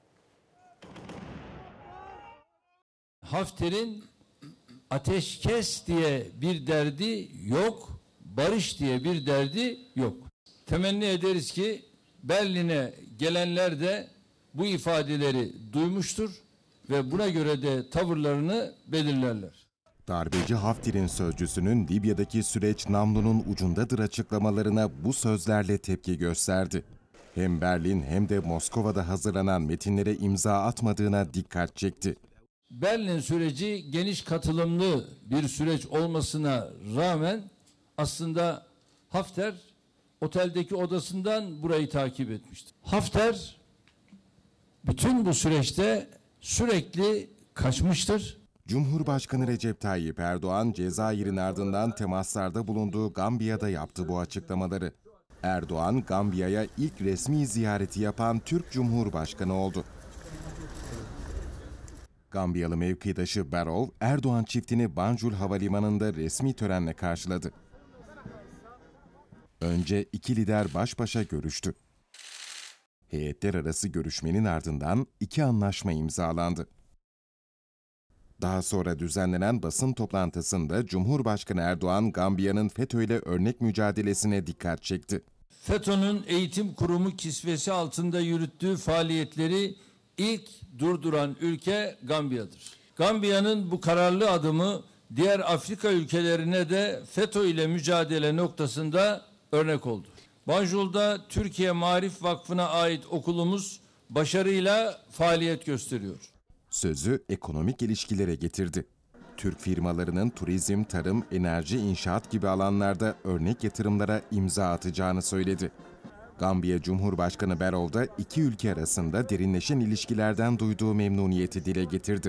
Hafter'in ateşkes diye bir derdi yok, barış diye bir derdi yok. Temenni ederiz ki Berlin'e gelenler de bu ifadeleri duymuştur ve buna göre de tavırlarını belirlerler. Darbeci Hafter'in sözcüsünün Libya'daki süreç namlunun ucundadır açıklamalarına bu sözlerle tepki gösterdi. Hem Berlin hem de Moskova'da hazırlanan metinlere imza atmadığına dikkat çekti. Berlin süreci geniş katılımlı bir süreç olmasına rağmen aslında Hafter oteldeki odasından burayı takip etmişti. Hafter bütün bu süreçte sürekli kaçmıştır. Cumhurbaşkanı Recep Tayyip Erdoğan, Cezayir'in ardından temaslarda bulunduğu Gambiya'da yaptı bu açıklamaları. Erdoğan, Gambiya'ya ilk resmi ziyareti yapan Türk Cumhurbaşkanı oldu. Gambiyalı mevkidaşı Barrow, Erdoğan çiftini Banjul Havalimanı'nda resmi törenle karşıladı. Önce iki lider baş başa görüştü. Heyetler arası görüşmenin ardından iki anlaşma imzalandı. Daha sonra düzenlenen basın toplantısında Cumhurbaşkanı Erdoğan, Gambiya'nın FETÖ'yle örnek mücadelesine dikkat çekti. FETÖ'nün eğitim kurumu kisvesi altında yürüttüğü faaliyetleri ilk durduran ülke Gambiya'dır. Gambiya'nın bu kararlı adımı diğer Afrika ülkelerine de FETÖ ile mücadele noktasında örnek oldu. Banjul'da Türkiye Maarif Vakfı'na ait okulumuz başarıyla faaliyet gösteriyor. Sözü ekonomik ilişkilere getirdi. Türk firmalarının turizm, tarım, enerji, inşaat gibi alanlarda örnek yatırımlara imza atacağını söyledi. Gambiya Cumhurbaşkanı Barrow da iki ülke arasında derinleşen ilişkilerden duyduğu memnuniyeti dile getirdi.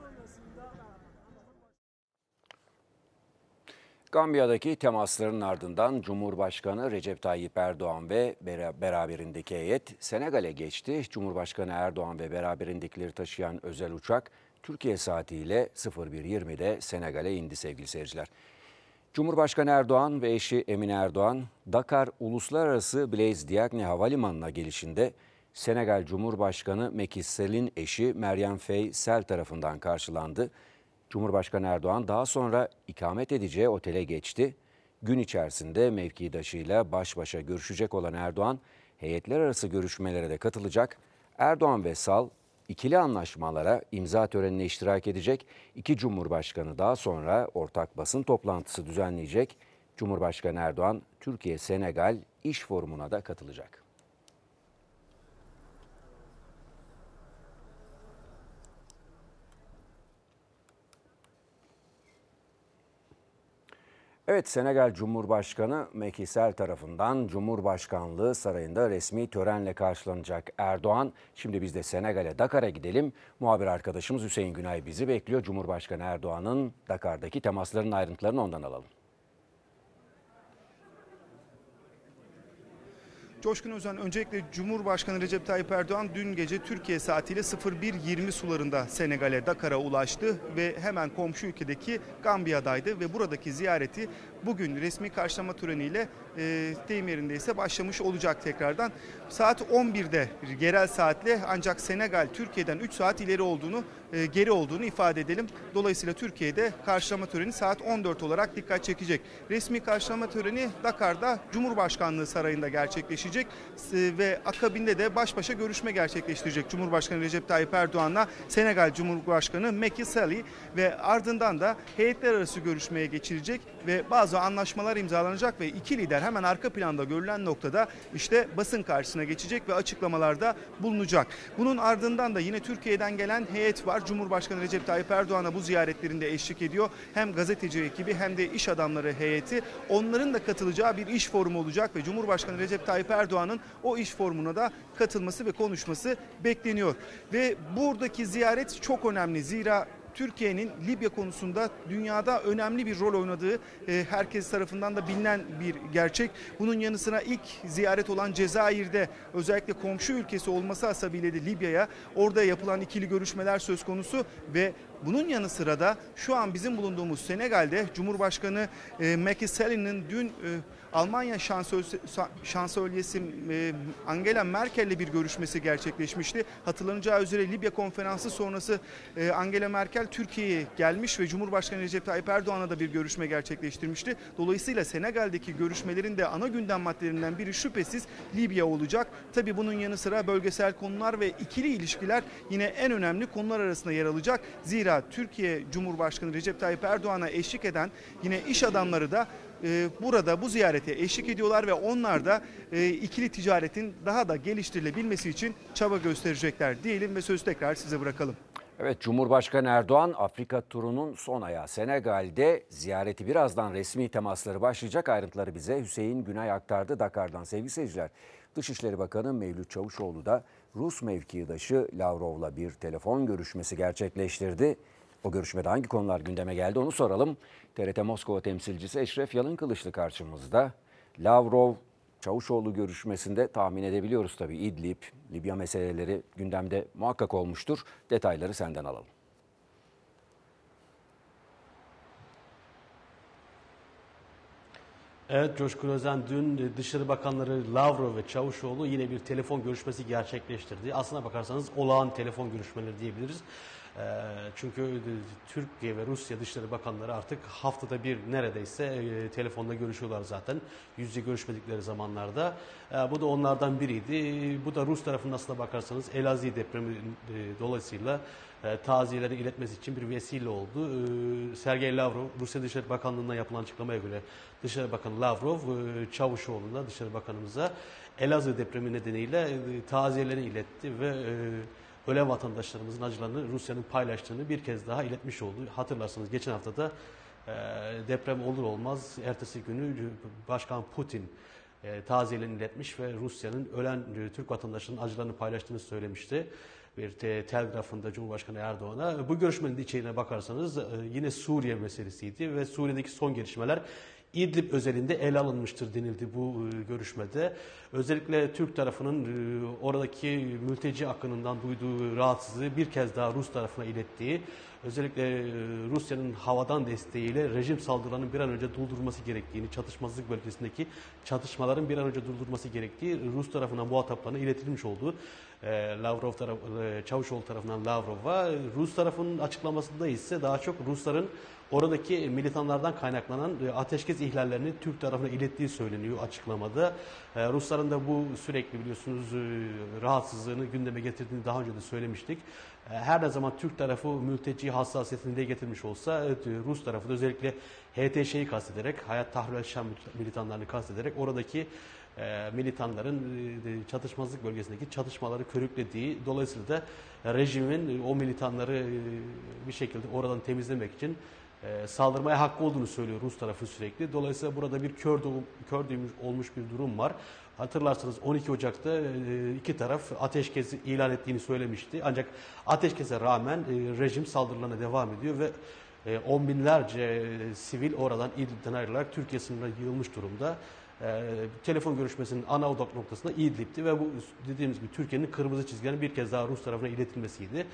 Gambiya'daki temasların ardından Cumhurbaşkanı Recep Tayyip Erdoğan ve beraberindeki heyet Senegal'e geçti. Cumhurbaşkanı Erdoğan ve beraberindekileri taşıyan özel uçak Türkiye saatiyle sıfır bir yirmide Senegal'e indi sevgili seyirciler. Cumhurbaşkanı Erdoğan ve eşi Emine Erdoğan, Dakar Uluslararası Blaise Diagne Havalimanı'na gelişinde Senegal Cumhurbaşkanı Macky Sall'in eşi Meryem Faye Sall tarafından karşılandı. Cumhurbaşkanı Erdoğan daha sonra ikamet edeceği otele geçti. Gün içerisinde mevkidaşıyla baş başa görüşecek olan Erdoğan, heyetler arası görüşmelere de katılacak. Erdoğan ve Sall ikili anlaşmalara imza törenine iştirak edecek. İki Cumhurbaşkanı daha sonra ortak basın toplantısı düzenleyecek. Cumhurbaşkanı Erdoğan, Türkiye-Senegal İş Forumu'na da katılacak. Evet, Senegal Cumhurbaşkanı Macky Sall tarafından Cumhurbaşkanlığı Sarayı'nda resmi törenle karşılanacak Erdoğan. Şimdi biz de Senegal'e, Dakar'a gidelim. Muhabir arkadaşımız Hüseyin Günay bizi bekliyor. Cumhurbaşkanı Erdoğan'ın Dakar'daki temaslarının ayrıntılarını ondan alalım. Coşkun Özen, öncelikle Cumhurbaşkanı Recep Tayyip Erdoğan dün gece Türkiye saatiyle sıfır bir yirmi sularında Senegal'e, Dakar'a ulaştı ve hemen komşu ülkedeki Gambiya'daydı ve buradaki ziyareti bugün resmi karşılama töreniyle e, deyim yerindeyse başlamış olacak tekrardan. Saat on birde yerel saatle, ancak Senegal Türkiye'den üç saat ileri olduğunu, e, geri olduğunu ifade edelim. Dolayısıyla Türkiye'de karşılama töreni saat on dört olarak dikkat çekecek. Resmi karşılama töreni Dakar'da Cumhurbaşkanlığı Sarayı'nda gerçekleşecek ve akabinde de baş başa görüşme gerçekleştirecek Cumhurbaşkanı Recep Tayyip Erdoğan'la Senegal Cumhurbaşkanı Macky Sall ve ardından da heyetler arası görüşmeye geçilecek ve bazı anlaşmalar imzalanacak ve iki lider hemen arka planda görülen noktada işte basın karşısına geçecek ve açıklamalarda bulunacak. Bunun ardından da yine Türkiye'den gelen heyet var. Cumhurbaşkanı Recep Tayyip Erdoğan'a bu ziyaretlerinde eşlik ediyor. Hem gazeteci ekibi hem de iş adamları heyeti. Onların da katılacağı bir iş forumu olacak ve Cumhurbaşkanı Recep Tayyip Erdoğan'ın o iş forumuna da katılması ve konuşması bekleniyor. Ve buradaki ziyaret çok önemli. Zira Türkiye'nin Libya konusunda dünyada önemli bir rol oynadığı e, herkes tarafından da bilinen bir gerçek. Bunun yanı sıra ilk ziyaret olan Cezayir'de, özellikle komşu ülkesi olması hasebiyle de Libya'ya, orada yapılan ikili görüşmeler söz konusu ve Bunun yanı sıra da şu an bizim bulunduğumuz Senegal'de Cumhurbaşkanı e, Macky Sall'in dün e, Almanya şansölyesi, şansölyesi e, Angela Merkel'le bir görüşmesi gerçekleşmişti. Hatırlanacağı üzere Libya konferansı sonrası e, Angela Merkel Türkiye'ye gelmiş ve Cumhurbaşkanı Recep Tayyip Erdoğan'la da bir görüşme gerçekleştirmişti. Dolayısıyla Senegal'deki görüşmelerin de ana gündem maddelerinden biri şüphesiz Libya olacak. Tabii bunun yanı sıra bölgesel konular ve ikili ilişkiler yine en önemli konular arasında yer alacak. Zira Türkiye Cumhurbaşkanı Recep Tayyip Erdoğan'a eşlik eden yine iş adamları da e, burada bu ziyarete eşlik ediyorlar ve onlar da e, ikili ticaretin daha da geliştirilebilmesi için çaba gösterecekler diyelim ve sözü tekrar size bırakalım. Evet, Cumhurbaşkanı Erdoğan Afrika turunun son ayağı Senegal'de, ziyareti birazdan resmi temasları başlayacak. Ayrıntıları bize Hüseyin Günay aktardı Dakar'dan. Sevgili seyirciler, Dışişleri Bakanı Mevlüt Çavuşoğlu da Rus mevkidaşı Lavrov'la bir telefon görüşmesi gerçekleştirdi. O görüşmede hangi konular gündeme geldi onu soralım. T R T Moskova temsilcisi Eşref Yalınkılıçlı karşımızda. Lavrov Çavuşoğlu görüşmesinde tahmin edebiliyoruz tabii İdlib, Libya meseleleri gündemde muhakkak olmuştur. Detayları senden alalım. Evet Coşkun Özen, dün Dışişleri Bakanları Lavrov ve Çavuşoğlu yine bir telefon görüşmesi gerçekleştirdi. Aslına bakarsanız olağan telefon görüşmeleri diyebiliriz. Çünkü Türkiye ve Rusya Dışişleri Bakanları artık haftada bir neredeyse telefonda görüşüyorlar zaten. Yüz yüze görüşmedikleri zamanlarda. Bu da onlardan biriydi. Bu da Rus tarafının aslına bakarsanız Elazığ depremi dolayısıyla taziyeleri iletmesi için bir vesile oldu. Sergey Lavrov, Rusya Dışişleri Bakanlığı'ndan yapılan açıklamaya göre Dışişleri Bakanı Lavrov, Çavuşoğlu'na, Dışişleri Bakanımıza Elazığ depremi nedeniyle taziyelerini iletti ve ölen vatandaşlarımızın acılarını Rusya'nın paylaştığını bir kez daha iletmiş oldu. Hatırlarsanız geçen hafta da deprem olur olmaz ertesi günü Başkan Putin taziyelerini iletmiş ve Rusya'nın ölen Türk vatandaşlarının acılarını paylaştığını söylemişti. Bir telgrafında Cumhurbaşkanı Erdoğan'a. Bu görüşmenin içeriğine bakarsanız yine Suriye meselesiydi ve Suriye'deki son gelişmeler İdlib özelinde ele alınmıştır denildi bu görüşmede. Özellikle Türk tarafının oradaki mülteci akınından duyduğu rahatsızlığı bir kez daha Rus tarafına ilettiği, özellikle Rusya'nın havadan desteğiyle rejim saldırılarının bir an önce durdurulması gerektiğini, çatışmazlık bölgesindeki çatışmaların bir an önce durdurulması gerektiği Rus tarafına muhataplarına iletilmiş oldu. Lavrov taraf, Çavuşoğlu tarafından Lavrov'a, Rus tarafının açıklamasında ise daha çok Rusların oradaki militanlardan kaynaklanan ateşkes ihlallerini Türk tarafına ilettiği söyleniyor açıklamada. Rusların da bu sürekli biliyorsunuz rahatsızlığını gündeme getirdiğini daha önce de söylemiştik. Her ne zaman Türk tarafı mülteci hassasiyetini dile getirmiş olsa Rus tarafı da özellikle H T Ş'yi kastederek, Hayat Tahrir el-Şam militanlarını kastederek oradaki militanların çatışmazlık bölgesindeki çatışmaları körüklediği, dolayısıyla da rejimin o militanları bir şekilde oradan temizlemek için saldırmaya hakkı olduğunu söylüyor Rus tarafı sürekli. Dolayısıyla burada bir kör, doğum, kör düğüm olmuş bir durum var. Hatırlarsanız on iki Ocak'ta iki taraf ateşkesi ilan ettiğini söylemişti. Ancak ateşkese rağmen rejim saldırılarına devam ediyor ve on binlerce sivil oradan İdlib'den ayrılarak Türkiye sınırına yığılmış durumda. E, telefon görüşmesinin ana odak noktasında İdlib'ti ve bu dediğimiz gibi Türkiye'nin kırmızı çizgilerinin bir kez daha Rus tarafına iletilmesiydi.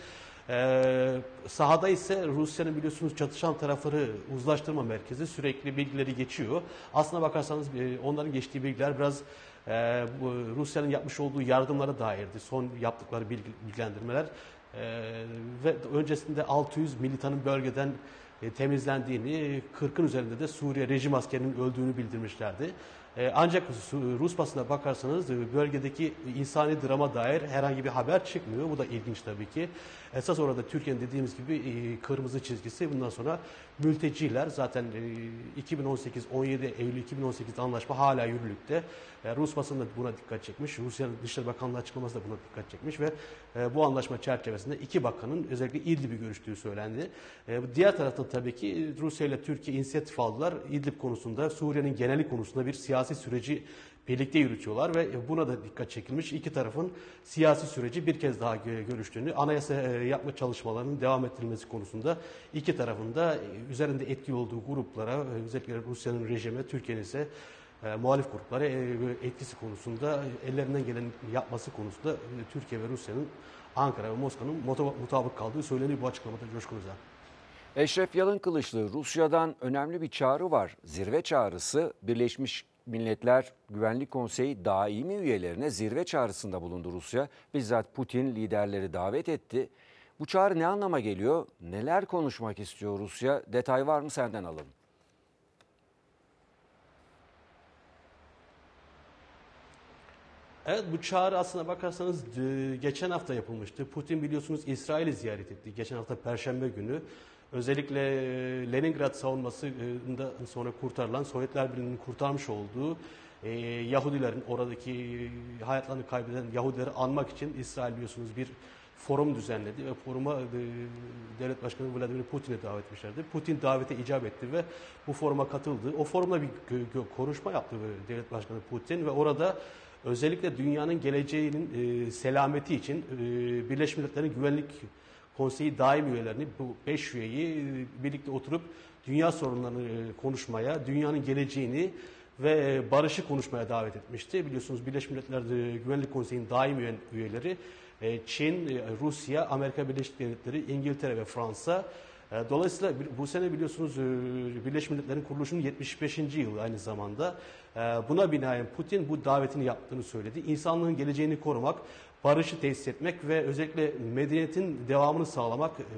Ee, sahada ise Rusya'nın biliyorsunuz çatışan tarafları uzlaştırma merkezi sürekli bilgileri geçiyor. Aslına bakarsanız e, onların geçtiği bilgiler biraz e, Rusya'nın yapmış olduğu yardımlara dairdi. Son yaptıkları bilgi, bilgilendirmeler e, ve öncesinde altı yüz militanın bölgeden e, temizlendiğini, kırkın üzerinde de Suriye rejim askerinin öldüğünü bildirmişlerdi. Ancak Rus basına bakarsanız bölgedeki insani drama dair herhangi bir haber çıkmıyor. Bu da ilginç tabii ki. Esas orada Türkiye'nin dediğimiz gibi kırmızı çizgisi. Bundan sonra mülteciler zaten iki bin on sekiz on yedi Eylül iki bin on sekiz anlaşma hala yürürlükte. Rus basını da buna dikkat çekmiş. Rusya'nın Dışişleri Bakanlığı açıklaması da buna dikkat çekmiş ve bu anlaşma çerçevesinde iki bakanın özellikle İdlib'i görüştüğü söylendi. Diğer taraftan tabii ki Rusya ile Türkiye inisiyatif aldılar. İdlib konusunda, Suriye'nin geneli konusunda bir siyasi süreci birlikte yürütüyorlar ve buna da dikkat çekilmiş. İki tarafın siyasi süreci bir kez daha görüştüğünü, anayasa yapma çalışmalarının devam ettirilmesi konusunda iki tarafın da üzerinde etkili olduğu gruplara, özellikle Rusya'nın rejime, Türkiye'nin ise e, muhalif gruplara e, etkisi konusunda, ellerinden gelen yapması konusunda e, Türkiye ve Rusya'nın Ankara ve Moskova'nın mutabık kaldığı söyleniyor bu açıklamada Coşkun Özen. Eşref Yalınkılıçlı, Rusya'dan önemli bir çağrı var. Zirve çağrısı Birleşmiş Milletler Güvenlik Konseyi daimi üyelerine zirve çağrısında bulundu Rusya. Bizzat Putin liderleri davet etti. Bu çağrı ne anlama geliyor? Neler konuşmak istiyor Rusya? Detay var mı, senden alalım. Evet, bu çağrı aslına bakarsanız geçen hafta yapılmıştı. Putin biliyorsunuz İsrail'i ziyaret etti. Geçen hafta Perşembe günü. Özellikle Leningrad savunmasından sonra kurtarılan, Sovyetler Birliği'nin kurtarmış olduğu e, Yahudilerin, oradaki hayatlarını kaybeden Yahudileri anmak için İsrail biliyorsunuz bir forum düzenledi ve foruma e, Devlet Başkanı Vladimir Putin'e davet etmişlerdi. Putin davete icap etti ve bu foruma katıldı. O forumda bir konuşma yaptı Devlet Başkanı Putin ve orada özellikle dünyanın geleceğinin e, selameti için e, Birleşmiş Milletler'in Güvenlik Konseyi daimi üyelerini, bu beş üyeyi e, birlikte oturup dünya sorunlarını e, konuşmaya, dünyanın geleceğini ve e, barışı konuşmaya davet etmişti. Biliyorsunuz Birleşmiş Milletler e, Güvenlik Konseyi'nin daimi üyeleri e, Çin, e, Rusya, Amerika Birleşik Devletleri, İngiltere ve Fransa. E, dolayısıyla bu sene biliyorsunuz e, Birleşmiş Milletler'in kuruluşunun yetmiş beşinci yılı aynı zamanda. E, buna binaen Putin bu davetini yaptığını söyledi. İnsanlığın geleceğini korumak, barışı tesis etmek ve özellikle medeniyetin devamını sağlamak, e,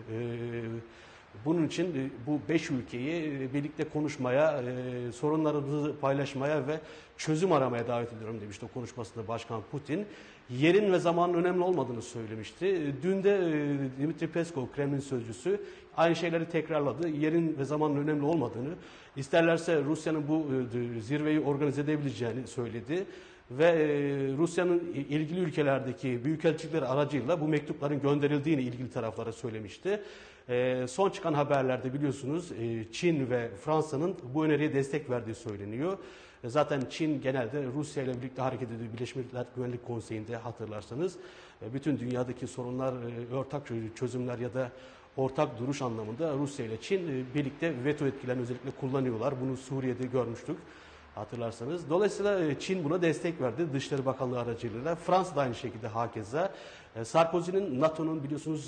bunun için bu beş ülkeyi birlikte konuşmaya, e, sorunlarımızı paylaşmaya ve çözüm aramaya davet ediyorum demişti o konuşmasında Başkan Putin. Yerin ve zamanın önemli olmadığını söylemişti. Dün de e, Dmitri Peskov, Kremlin sözcüsü, aynı şeyleri tekrarladı. Yerin ve zamanın önemli olmadığını, isterlerse Rusya'nın bu e, zirveyi organize edebileceğini söyledi. Ve Rusya'nın ilgili ülkelerdeki büyükelçilikleri aracıyla bu mektupların gönderildiğini ilgili taraflara söylemişti. Son çıkan haberlerde biliyorsunuz Çin ve Fransa'nın bu öneriye destek verdiği söyleniyor. Zaten Çin genelde Rusya ile birlikte hareket ediyor. Birleşmiş Milletler Güvenlik Konseyi'nde hatırlarsanız bütün dünyadaki sorunlar, ortak çözümler ya da ortak duruş anlamında Rusya ile Çin birlikte veto etkilerini özellikle kullanıyorlar. Bunu Suriye'de görmüştük, hatırlarsanız. Dolayısıyla Çin buna destek verdi Dışişleri Bakanlığı aracılığıyla. Fransa da aynı şekilde hakeza. Sarkozy'nin NATO'nun biliyorsunuz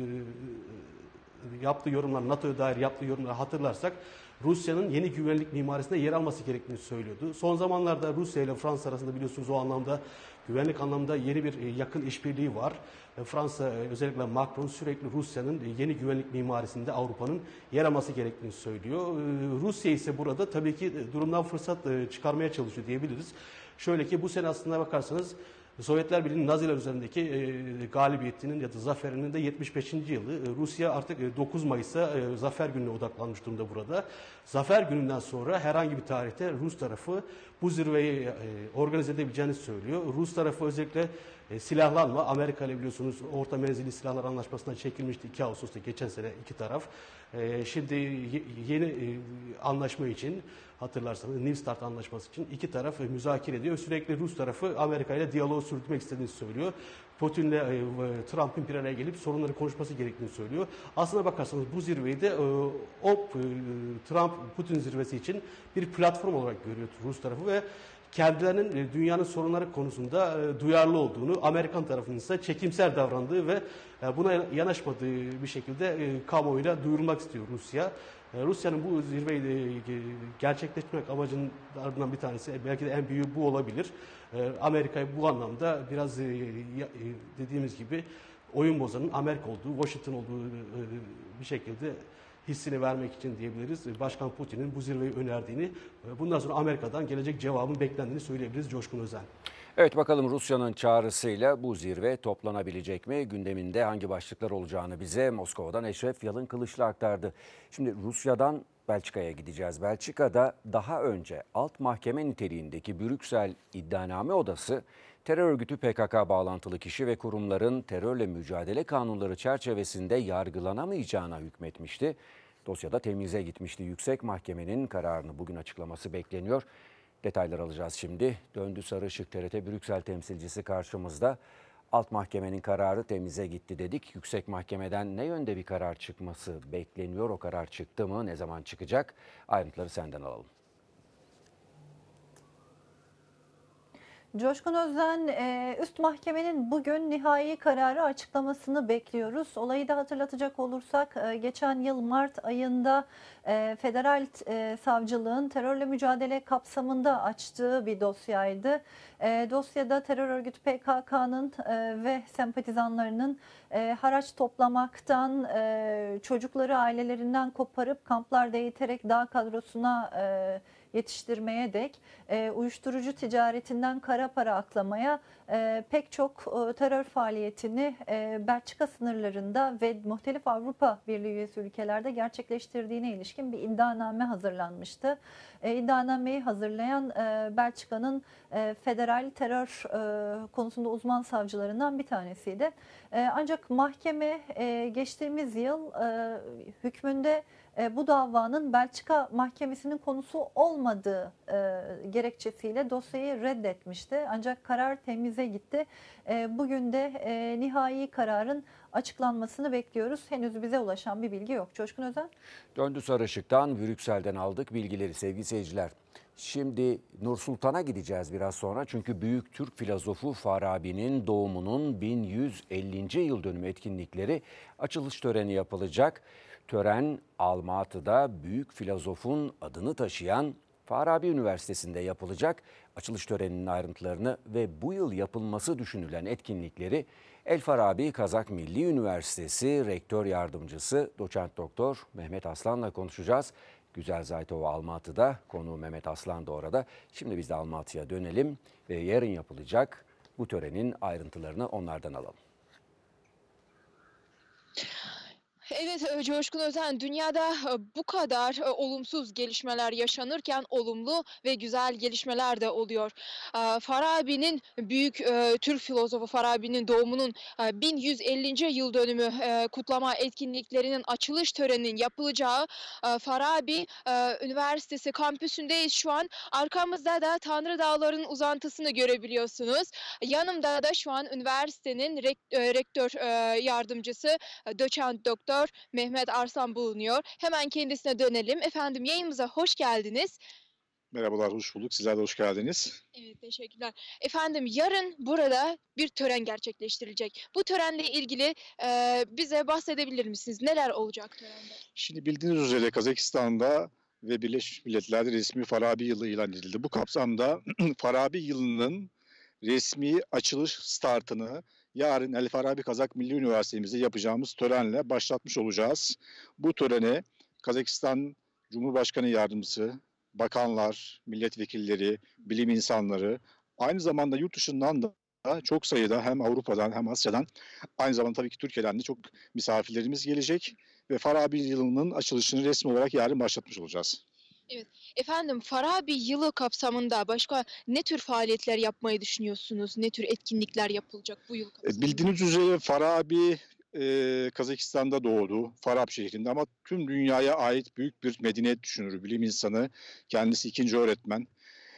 yaptığı yorumlar, NATO'ya dair yaptığı yorumları hatırlarsak Rusya'nın yeni güvenlik mimarisinde yer alması gerektiğini söylüyordu. Son zamanlarda Rusya ile Fransa arasında biliyorsunuz o anlamda güvenlik anlamda yeni bir yakın işbirliği var. Fransa, özellikle Macron sürekli Rusya'nın yeni güvenlik mimarisinde Avrupa'nın yer alması gerektiğini söylüyor. Rusya ise burada tabii ki durumdan fırsat çıkarmaya çalışıyor diyebiliriz. Şöyle ki bu sene aslında bakarsanız Sovyetler Birliği'nin Naziler üzerindeki e, galibiyetinin ya da zaferinin de yetmiş beşinci yılı. E, Rusya artık dokuz Mayıs'a e, zafer gününe odaklanmış durumda burada. Zafer gününden sonra herhangi bir tarihte Rus tarafı bu zirveyi e, organize edebileceğini söylüyor. Rus tarafı özellikle e, silahlanma, Amerika ile biliyorsunuz orta menzilli silahlar anlaşmasına çekilmişti iki Ağustos'ta geçen sene iki taraf. E, şimdi ye, yeni e, anlaşma için, hatırlarsanız New Start anlaşması için iki taraf müzakere ediyor. Sürekli Rus tarafı Amerika ile diyaloğu sürdürmek istediğini söylüyor. Putin'le e, Trump'ın bir araya gelip sorunları konuşması gerektiğini söylüyor. Aslına bakarsanız bu zirveyi de e, o e, Trump-Putin zirvesi için bir platform olarak görüyor Rus tarafı ve kendilerinin e, dünyanın sorunları konusunda e, duyarlı olduğunu, Amerikan tarafının ise çekimser davrandığı ve e, buna yanaşmadığı bir şekilde e, kamuoyuyla duyurmak istiyor Rusya. Rusya'nın bu zirveyi gerçekleştirmek amacından bir tanesi, belki de en büyüğü bu olabilir. Amerika'yı bu anlamda biraz dediğimiz gibi oyun bozanın Amerika olduğu, Washington olduğu bir şekilde hissini vermek için diyebiliriz. Başkan Putin'in bu zirveyi önerdiğini, bundan sonra Amerika'dan gelecek cevabın beklendiğini söyleyebiliriz Coşkun Özen. Evet, bakalım Rusya'nın çağrısıyla bu zirve toplanabilecek mi? Gündeminde hangi başlıklar olacağını bize Moskova'dan Eşref Yalınkılıçlı aktardı. Şimdi Rusya'dan Belçika'ya gideceğiz. Belçika'da daha önce alt mahkeme niteliğindeki Brüksel İddianame Odası, terör örgütü P K K bağlantılı kişi ve kurumların terörle mücadele kanunları çerçevesinde yargılanamayacağına hükmetmişti. Dosyada temize gitmişti. Yüksek Mahkemenin kararını bugün açıklaması bekleniyor. Detaylar alacağız şimdi. Döndü Sarışık, T R T Brüksel temsilcisi karşımızda. Alt mahkemenin kararı temize gitti dedik. Yüksek Mahkemeden ne yönde bir karar çıkması bekleniyor? O karar çıktı mı? Ne zaman çıkacak? Ayrıntıları senden alalım. Coşkun Özden, üst mahkemenin bugün nihai kararı açıklamasını bekliyoruz. Olayı da hatırlatacak olursak geçen yıl Mart ayında federal savcılığın terörle mücadele kapsamında açtığı bir dosyaydı. Dosyada terör örgütü P K K'nın ve sempatizanlarının haraç toplamaktan, çocukları ailelerinden koparıp kamplarda eğiterek dağ kadrosuna yetiştirmeye dek e, uyuşturucu ticaretinden kara para aklamaya e, pek çok e, terör faaliyetini e, Belçika sınırlarında ve muhtelif Avrupa Birliği üyesi ülkelerde gerçekleştirdiğine ilişkin bir iddianame hazırlanmıştı. E, iddianameyi hazırlayan e, Belçika'nın e, federal terör e, konusunda uzman savcılarından bir tanesiydi. E, ancak mahkeme e, geçtiğimiz yıl e, hükmünde bu davanın Belçika mahkemesinin konusu olmadığı e, gerekçesiyle dosyayı reddetmişti. Ancak karar temize gitti. E, bugün de e, nihai kararın açıklanmasını bekliyoruz. Henüz bize ulaşan bir bilgi yok. Coşkun Özen. Döndü Sarışık'tan, Brüksel'den aldık bilgileri sevgili seyirciler. Şimdi Nur Sultan'a gideceğiz biraz sonra. Çünkü büyük Türk filozofu Farabi'nin doğumunun bin yüz ellinci yıl dönümü etkinlikleri açılış töreni yapılacak. Tören Almatı'da büyük filozofun adını taşıyan Farabi Üniversitesi'nde yapılacak. Açılış töreninin ayrıntılarını ve bu yıl yapılması düşünülen etkinlikleri El Farabi Kazak Milli Üniversitesi Rektör Yardımcısı Doçent Doktor Mehmet Aslan'la konuşacağız. Güzel Zaytova Almatı'da, konuğu Mehmet Aslan da orada. Şimdi biz de Almatı'ya dönelim ve yarın yapılacak bu törenin ayrıntılarını onlardan alalım. Evet Coşkun Özen, dünyada bu kadar olumsuz gelişmeler yaşanırken olumlu ve güzel gelişmeler de oluyor. Farabi'nin büyük Türk filozofu Farabi'nin doğumunun bin yüz ellinci yıl dönümü kutlama etkinliklerinin açılış töreninin yapılacağı Farabi Üniversitesi kampüsündeyiz şu an. Arkamızda da Tanrı Dağları'nın uzantısını görebiliyorsunuz. Yanımda da şu an üniversitenin rektör yardımcısı Doçent Doktor Mehmet Arslan bulunuyor. Hemen kendisine dönelim. Efendim yayınımıza hoş geldiniz. Merhabalar, hoş bulduk. Sizler de hoş geldiniz. Evet, teşekkürler. Efendim yarın burada bir tören gerçekleştirilecek. Bu törenle ilgili e, bize bahsedebilir misiniz? Neler olacak törende? Şimdi bildiğiniz üzere Kazakistan'da ve Birleşmiş Milletler'de resmi Farabi yılı ilan edildi. Bu kapsamda Farabi yılının resmi açılış startını yarın El Farabi Kazak Milli Üniversitemizde yapacağımız törenle başlatmış olacağız. Bu törene Kazakistan Cumhurbaşkanı Yardımcısı, bakanlar, milletvekilleri, bilim insanları, aynı zamanda yurt dışından da çok sayıda hem Avrupa'dan hem Asya'dan, aynı zamanda tabii ki Türkiye'den de çok misafirlerimiz gelecek ve Farabi yılının açılışını resmi olarak yarın başlatmış olacağız. Evet. Efendim Farabi yılı kapsamında başka ne tür faaliyetler yapmayı düşünüyorsunuz? Ne tür etkinlikler yapılacak bu yıl kapsamında? Bildiğiniz üzere Farabi e, Kazakistan'da doğdu, Farab şehrinde, ama tüm dünyaya ait büyük bir medeniyet düşünürü, bilim insanı, kendisi ikinci öğretmen.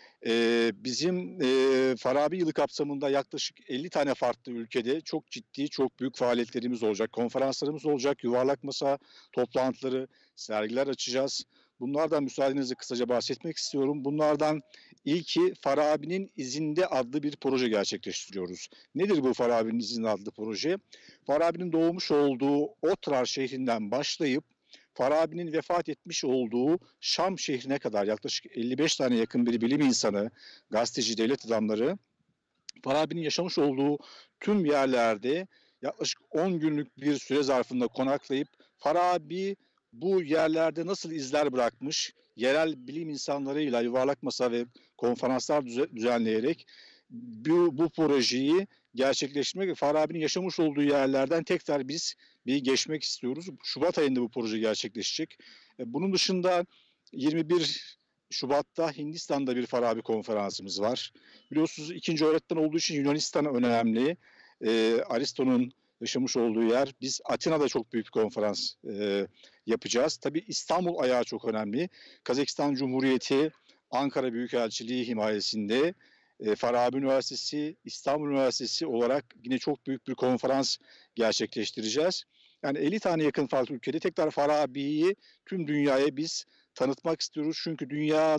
E, bizim e, Farabi yılı kapsamında yaklaşık elli tane farklı ülkede çok ciddi, çok büyük faaliyetlerimiz olacak, konferanslarımız olacak, yuvarlak masa toplantıları, sergiler açacağız. Bunlardan müsaadenizle kısaca bahsetmek istiyorum. Bunlardan ilki Farabi'nin İzinde adlı bir proje gerçekleştiriyoruz. Nedir bu Farabi'nin İzinde adlı proje? Farabi'nin doğmuş olduğu Otrar şehrinden başlayıp Farabi'nin vefat etmiş olduğu Şam şehrine kadar yaklaşık elli beş tane yakın bir bilim insanı, gazeteci, devlet adamları Farabi'nin yaşamış olduğu tüm yerlerde yaklaşık on günlük bir süre zarfında konaklayıp Farabi bu yerlerde nasıl izler bırakmış, yerel bilim insanlarıyla yuvarlak masa ve konferanslar düzenleyerek bu, bu projeyi gerçekleştirmek ve Farabi'nin yaşamış olduğu yerlerden tekrar biz bir geçmek istiyoruz. Şubat ayında bu proje gerçekleşecek. Bunun dışında yirmi bir Şubat'ta Hindistan'da bir Farabi konferansımız var. Biliyorsunuz ikinci öğretmen olduğu için Yunanistan önemli. Ee, Aristo'nun yaşamış olduğu yer. Biz Atina'da çok büyük bir konferans e, yapacağız. Tabii İstanbul ayağı çok önemli. Kazakistan Cumhuriyeti Ankara Büyükelçiliği himayesinde e, Farabi Üniversitesi, İstanbul Üniversitesi olarak yine çok büyük bir konferans gerçekleştireceğiz. Yani elli tane yakın farklı ülkede tekrar Farabi'yi tüm dünyaya biz tanıtmak istiyoruz. Çünkü dünya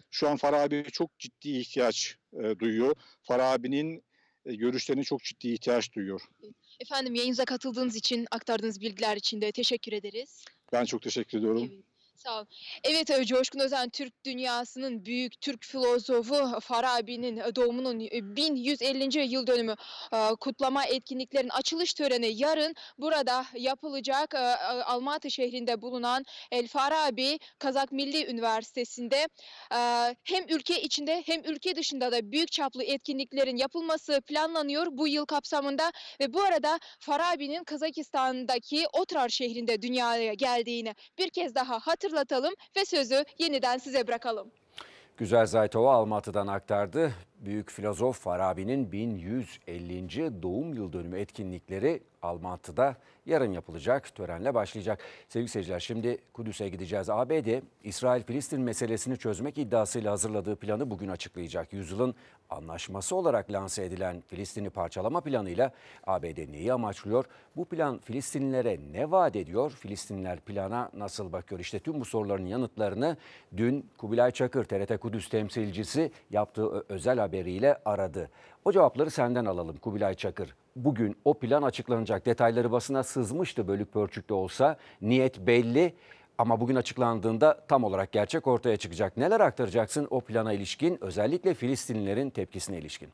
Şu an Farabi çok ciddi ihtiyaç e, duyuyor. Farabi'nin e, görüşlerine çok ciddi ihtiyaç duyuyor. Efendim yayınıza katıldığınız için, aktardığınız bilgiler için de teşekkür ederiz. Ben çok teşekkür ediyorum. Evet. Sağ olun. Evet, Coşkun Özen, Türk dünyasının büyük Türk filozofu Farabi'nin doğumunun bin yüz ellinci yıl dönümü kutlama etkinliklerinin açılış töreni yarın burada yapılacak. Almatı şehrinde bulunan El Farabi Kazak Milli Üniversitesi'nde hem ülke içinde hem ülke dışında da büyük çaplı etkinliklerin yapılması planlanıyor bu yıl kapsamında. Ve bu arada Farabi'nin Kazakistan'daki Otrar şehrinde dünyaya geldiğini bir kez daha hatırlatalım. Hatırlatalım ve sözü yeniden size bırakalım. Güzel Zaytova Almatı'dan aktardı. Büyük filozof Farabi'nin bin yüz ellinci doğum yıl dönümü etkinlikleri Almatı'da yarın yapılacak. Törenle başlayacak. Sevgili seyirciler, şimdi Kudüs'e gideceğiz. A B D, İsrail-Filistin meselesini çözmek iddiasıyla hazırladığı planı bugün açıklayacak. Yüzyılın anlaşması olarak lanse edilen Filistin'i parçalama planıyla A B D neyi amaçlıyor? Bu plan Filistinlilere ne vaat ediyor? Filistinliler plana nasıl bakıyor? İşte tüm bu soruların yanıtlarını dün Kubilay Çakır, T R T Kudüs temsilcisi, yaptığı özel haberiyle aradı. O cevapları senden alalım Kubilay Çakır. Bugün o plan açıklanacak. Detayları basına sızmıştı bölük pörçükte olsa. Niyet belli ama bugün açıklandığında tam olarak gerçek ortaya çıkacak. Neler aktaracaksın o plana ilişkin, özellikle Filistinlilerin tepkisine ilişkin?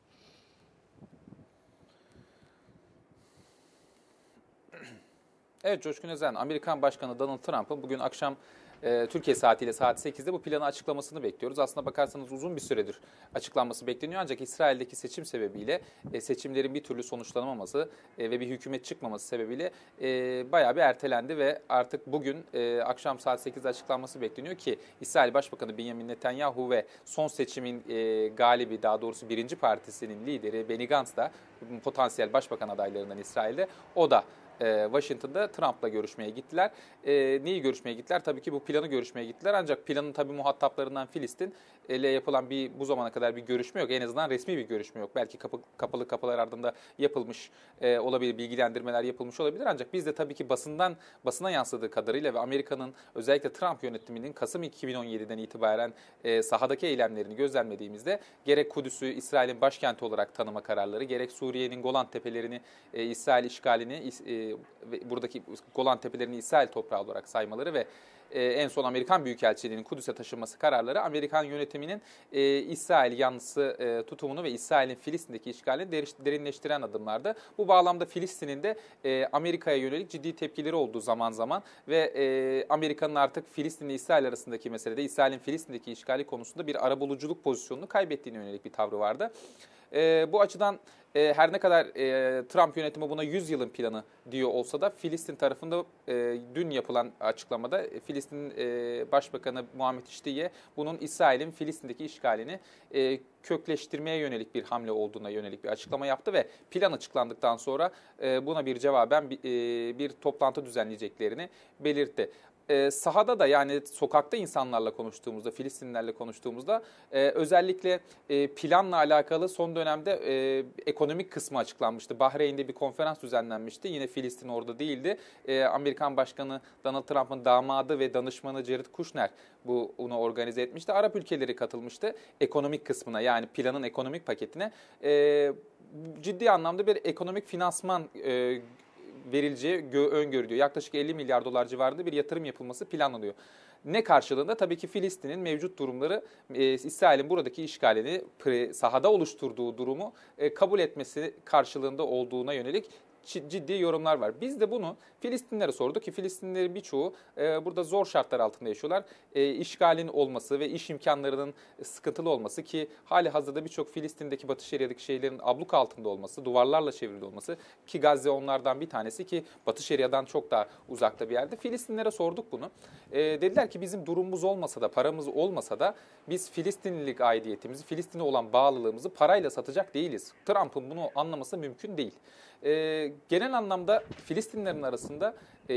Evet Coşkun Özen, Amerikan Başkanı Donald Trump'ın bugün akşam e, Türkiye saatiyle saat sekizde bu planı açıklamasını bekliyoruz. Aslına bakarsanız uzun bir süredir açıklanması bekleniyor ancak İsrail'deki seçim sebebiyle e, seçimlerin bir türlü sonuçlanamaması e, ve bir hükümet çıkmaması sebebiyle e, bayağı bir ertelendi ve artık bugün e, akşam saat sekizde açıklanması bekleniyor ki İsrail Başbakanı Benjamin Netanyahu ve son seçimin e, galibi, daha doğrusu birinci partisinin lideri Benny Gantz da potansiyel başbakan adaylarından İsrail'de, o da Washington'da Trump'la görüşmeye gittiler. E, neyi görüşmeye gittiler? Tabii ki bu planı görüşmeye gittiler. Ancak planın tabii muhataplarından Filistin ile yapılan bir bu zamana kadar bir görüşme yok. En azından resmi bir görüşme yok. Belki kapı, kapalı kapılar ardında yapılmış e, olabilir, bilgilendirmeler yapılmış olabilir. Ancak biz de tabii ki basından basına yansıdığı kadarıyla ve Amerika'nın özellikle Trump yönetiminin Kasım iki bin on yedi'den itibaren e, sahadaki eylemlerini gözlemlediğimizde gerek Kudüs'ü İsrail'in başkenti olarak tanıma kararları, gerek Suriye'nin Golan Tepelerini e, İsrail işgalini, e, ve buradaki Golan Tepelerini İsrail toprağı olarak saymaları ve e, en son Amerikan Büyükelçiliğinin Kudüs'e taşınması kararları Amerikan yönetiminin e, İsrail yanlısı e, tutumunu ve İsrail'in Filistin'deki işgalini derinleştiren adımlardı. Bu bağlamda Filistin'in de e, Amerika'ya yönelik ciddi tepkileri olduğu zaman zaman ve e, Amerika'nın artık Filistin ile İsrail arasındaki meselede İsrail'in Filistin'deki işgali konusunda bir arabuluculuk pozisyonunu kaybettiğine yönelik bir tavrı vardı. E, bu açıdan e, her ne kadar e, Trump yönetimi buna yüz yılın planı diyor olsa da Filistin tarafında e, dün yapılan açıklamada e, Filistin e, Başbakanı Muhammed İştiye bunun İsrail'in Filistin'deki işgalini e, kökleştirmeye yönelik bir hamle olduğuna yönelik bir açıklama yaptı ve plan açıklandıktan sonra e, buna bir cevaben bir, e, bir toplantı düzenleyeceklerini belirtti. E, sahada da, yani sokakta insanlarla konuştuğumuzda, Filistinlilerle konuştuğumuzda e, özellikle e, planla alakalı son dönemde e, ekonomik kısmı açıklanmıştı. Bahreyn'de bir konferans düzenlenmişti. Yine Filistin orada değildi. E, Amerikan Başkanı Donald Trump'ın damadı ve danışmanı Jared Kushner bunu organize etmişti. Arap ülkeleri katılmıştı ekonomik kısmına, yani planın ekonomik paketine. E, ciddi anlamda bir ekonomik finansman e, verileceği öngörülüyor. Yaklaşık elli milyar dolar civarında bir yatırım yapılması planlanıyor. Ne karşılığında? Tabii ki Filistin'in mevcut durumları, e, İsrail'in buradaki işgalini, pre, sahada oluşturduğu durumu e, kabul etmesi karşılığında olduğuna yönelik ciddi yorumlar var. Biz de bunu Filistinlilere sorduk ki Filistinlilerin birçoğu e, burada zor şartlar altında yaşıyorlar. E, işgalin olması ve iş imkanlarının sıkıntılı olması ki hali hazırda birçok Filistin'deki Batı Şeria'daki şehirlerin abluk altında olması, duvarlarla çevrili olması ki Gazze onlardan bir tanesi ki Batı Şeria'dan çok daha uzakta bir yerde. Filistinlilere sorduk bunu. E, dediler ki bizim durumumuz olmasa da, paramız olmasa da biz Filistinlilik aidiyetimizi, Filistin'e olan bağlılığımızı parayla satacak değiliz. Trump'ın bunu anlaması mümkün değil. E, genel anlamda Filistinlilerin arasında e,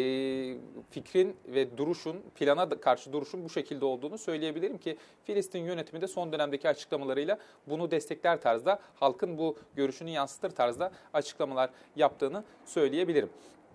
fikrin ve duruşun, plana karşı duruşun bu şekilde olduğunu söyleyebilirim ki Filistin yönetimi de son dönemdeki açıklamalarıyla bunu destekler tarzda, halkın bu görüşünü yansıtır tarzda açıklamalar yaptığını söyleyebilirim.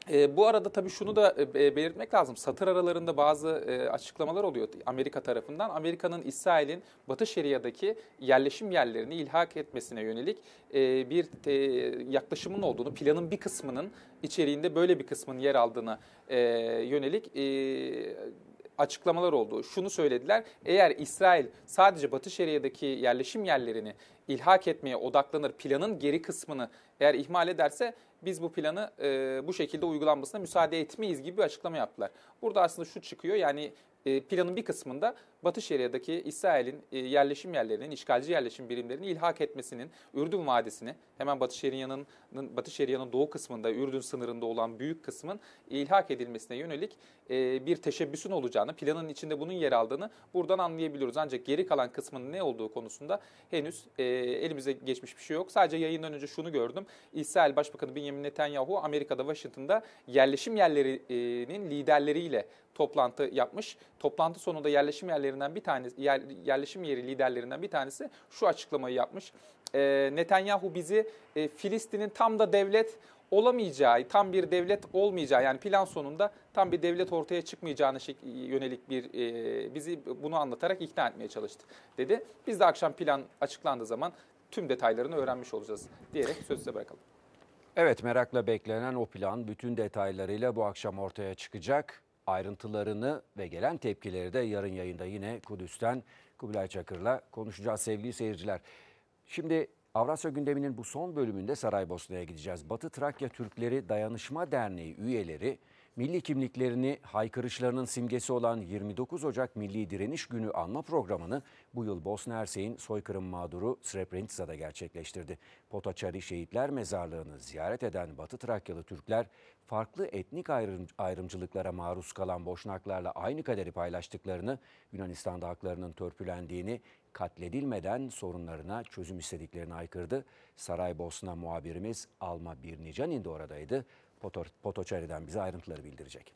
E, bu arada tabii şunu da e, belirtmek lazım. Satır aralarında bazı e, açıklamalar oluyor Amerika tarafından. Amerika'nın İsrail'in Batı Şeria'daki yerleşim yerlerini ilhak etmesine yönelik e, bir e, yaklaşımın olduğunu, planın bir kısmının içeriğinde böyle bir kısmın yer aldığına e, yönelik e, açıklamalar oldu. Şunu söylediler, eğer İsrail sadece Batı Şeria'daki yerleşim yerlerini ilhak etmeye odaklanır, planın geri kısmını eğer ihmal ederse biz bu planı e, bu şekilde uygulanmasına müsaade etmeyiz gibi bir açıklama yaptılar. Burada aslında şu çıkıyor, yani e, planın bir kısmında Batı Şeria'daki İsrail'in e, yerleşim yerlerinin, işgalci yerleşim birimlerini ilhak etmesinin, Ürdün Vadisi'ni, hemen Batı Şeria'nın Batı Şeria'nın doğu kısmında, Ürdün sınırında olan büyük kısmın ilhak edilmesine yönelik e, bir teşebbüsün olacağını, planın içinde bunun yer aldığını buradan anlayabiliyoruz. Ancak geri kalan kısmının ne olduğu konusunda henüz e, elimize geçmiş bir şey yok. Sadece yayından önce şunu gördüm. İsrail Başbakanı Benjamin Netanyahu Amerika'da, Washington'da yerleşim yerlerinin liderleriyle toplantı yapmış. Toplantı sonunda yerleşim yerlerinden bir tanesi, yer, yerleşim yeri liderlerinden bir tanesi şu açıklamayı yapmış. E, Netanyahu bizi e, Filistin'in tam da devlet olamayacağı, tam bir devlet olmayacağı, yani plan sonunda tam bir devlet ortaya çıkmayacağına yönelik bir e, bizi bunu anlatarak ikna etmeye çalıştı dedi. Biz de akşam plan açıklandığı zaman tüm detaylarını öğrenmiş olacağız diyerek sözü size bırakalım. Evet, merakla beklenen o plan bütün detaylarıyla bu akşam ortaya çıkacak. Ayrıntılarını ve gelen tepkileri de yarın yayında yine Kudüs'ten Kubilay Çakır'la konuşacağız sevgili seyirciler. Şimdi Avrasya gündeminin bu son bölümünde Saraybosna'ya gideceğiz. Batı Trakya Türkleri Dayanışma Derneği üyeleri milli kimliklerini haykırışlarının simgesi olan yirmi dokuz Ocak Milli Direniş Günü anma programını bu yıl Bosna Hersek'in soykırım mağduru Srebrenica'da gerçekleştirdi. Potoçari Şehitler Mezarlığı'nı ziyaret eden Batı Trakyalı Türkler farklı etnik ayrım, ayrımcılıklara maruz kalan Boşnaklarla aynı kaderi paylaştıklarını, Yunanistan'da haklarının törpülendiğini, katledilmeden sorunlarına çözüm istediklerini haykırdı. Saraybosna muhabirimiz Alma Birnicanin de oradaydı. Potoçari'den bize ayrıntıları bildirecek.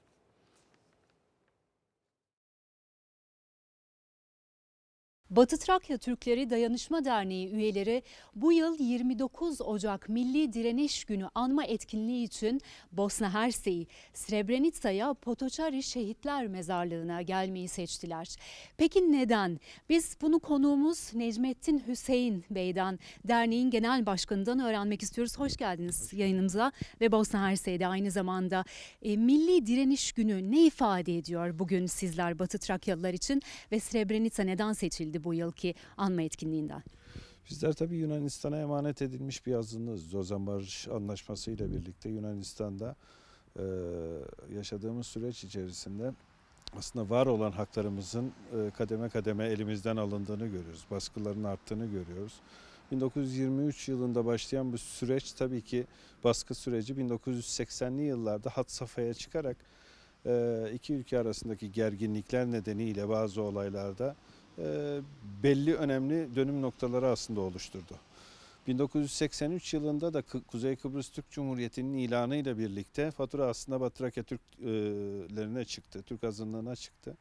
Batı Trakya Türkleri Dayanışma Derneği üyeleri bu yıl yirmi dokuz Ocak Milli Direniş Günü anma etkinliği için Bosna Hersek'i Srebrenica'ya Potoçari Şehitler Mezarlığı'na gelmeyi seçtiler. Peki neden? Biz bunu konuğumuz Necmettin Hüseyin Bey'den, derneğin genel başkanından öğrenmek istiyoruz. Hoş geldiniz yayınımıza ve Bosna Hersek'de aynı zamanda e, Milli Direniş Günü ne ifade ediyor bugün sizler Batı Trakyalılar için ve Srebrenica neden seçildi bu yılki anma etkinliğinden? Bizler tabii Yunanistan'a emanet edilmiş bir azınlığız. Lozan Barış Anlaşması ile birlikte Yunanistan'da e, yaşadığımız süreç içerisinde aslında var olan haklarımızın e, kademe kademe elimizden alındığını görüyoruz. Baskıların arttığını görüyoruz. bin dokuz yüz yirmi üç yılında başlayan bu süreç tabii ki baskı süreci bin dokuz yüz seksenli yıllarda had safhaya çıkarak e, iki ülke arasındaki gerginlikler nedeniyle bazı olaylarda belli önemli dönüm noktaları aslında oluşturdu. bin dokuz yüz seksen üç yılında da Kuzey Kıbrıs Türk Cumhuriyeti'nin ilanıyla birlikte fatura aslında Batı Trakya Türklerine çıktı, Türk azınlığına çıktı.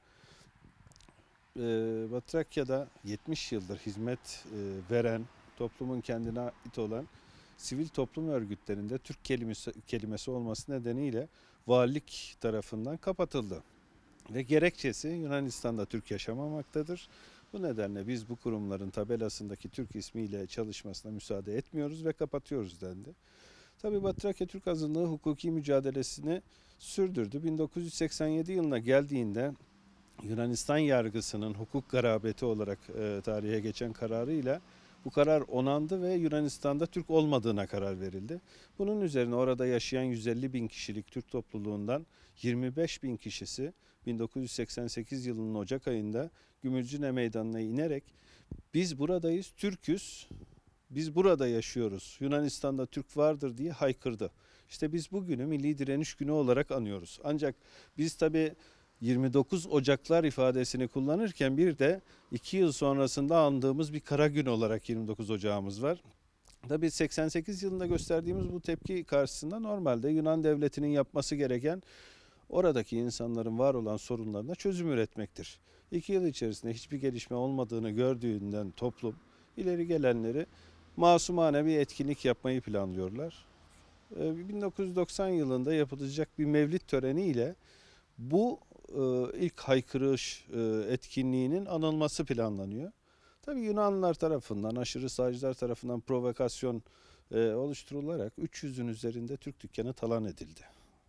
Batı Trakya'da yetmiş yıldır hizmet veren, toplumun kendine ait olan sivil toplum örgütlerinde Türk kelimesi, kelimesi olması nedeniyle valilik tarafından kapatıldı. Ve gerekçesi Yunanistan'da Türk yaşamamaktadır. Bu nedenle biz bu kurumların tabelasındaki Türk ismiyle çalışmasına müsaade etmiyoruz ve kapatıyoruz dendi. Tabii Batı Trakya Türk azınlığı hukuki mücadelesini sürdürdü. bin dokuz yüz seksen yedi yılına geldiğinde Yunanistan yargısının hukuk garabeti olarak e, tarihe geçen kararıyla bu karar onandı ve Yunanistan'da Türk olmadığına karar verildi. Bunun üzerine orada yaşayan yüz elli bin kişilik Türk topluluğundan yirmi beş bin kişisi bin dokuz yüz seksen sekiz yılının Ocak ayında Gümülcine Meydanı'na inerek biz buradayız, Türk'üz, biz burada yaşıyoruz, Yunanistan'da Türk vardır diye haykırdı. İşte biz bugünü Milli Direniş Günü olarak anıyoruz. Ancak biz tabii yirmi dokuz Ocaklar ifadesini kullanırken bir de iki yıl sonrasında andığımız bir kara gün olarak yirmi dokuz Ocağımız var. Tabii seksen sekiz yılında gösterdiğimiz bu tepki karşısında normalde Yunan devletinin yapması gereken oradaki insanların var olan sorunlarına çözüm üretmektir. İki yıl içerisinde hiçbir gelişme olmadığını gördüğünden toplum ileri gelenleri masumane bir etkinlik yapmayı planlıyorlar. bin dokuz yüz doksan yılında yapılacak bir mevlid töreniyle bu ilk haykırış etkinliğinin anılması planlanıyor. Tabii Yunanlılar tarafından, aşırı sağcılar tarafından provokasyon oluşturularak üç yüzün üzerinde Türk dükkanı talan edildi.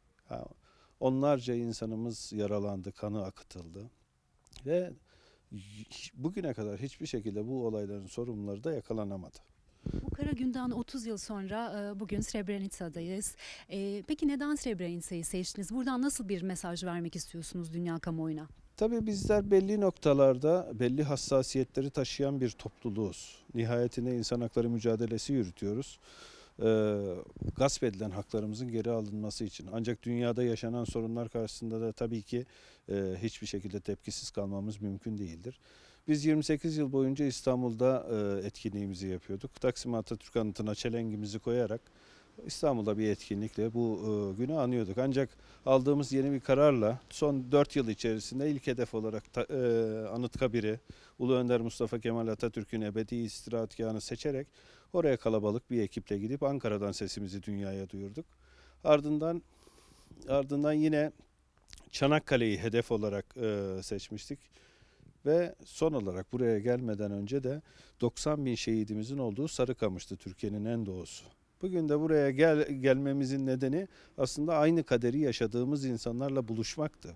Onlarca insanımız yaralandı, kanı akıtıldı ve bugüne kadar hiçbir şekilde bu olayların sorumluları da yakalanamadı. Bu kara günden otuz yıl sonra bugün Srebrenica'dayız. Peki neden Srebrenica'yı seçtiniz? Buradan nasıl bir mesaj vermek istiyorsunuz dünya kamuoyuna? Tabii bizler belli noktalarda belli hassasiyetleri taşıyan bir topluluğuz. Nihayetinde insan hakları mücadelesi yürütüyoruz. Ee, gasp edilen haklarımızın geri alınması için. Ancak dünyada yaşanan sorunlar karşısında da tabii ki e, hiçbir şekilde tepkisiz kalmamız mümkün değildir. Biz yirmi sekiz yıl boyunca İstanbul'da e, etkinliğimizi yapıyorduk. Taksim Atatürk Anıtı'na çelengimizi koyarak İstanbul'da bir etkinlikle bu e, günü anıyorduk. Ancak aldığımız yeni bir kararla son dört yıl içerisinde ilk hedef olarak ta, e, Anıtkabir'i, Ulu Önder Mustafa Kemal Atatürk'ün ebedi istirahatgahını seçerek oraya kalabalık bir ekiple gidip Ankara'dan sesimizi dünyaya duyurduk. Ardından ardından yine Çanakkale'yi hedef olarak e, seçmiştik. Ve son olarak buraya gelmeden önce de doksan bin şehidimizin olduğu Sarıkamış'tı, Türkiye'nin en doğusu. Bugün de buraya gel, gelmemizin nedeni aslında aynı kaderi yaşadığımız insanlarla buluşmaktı.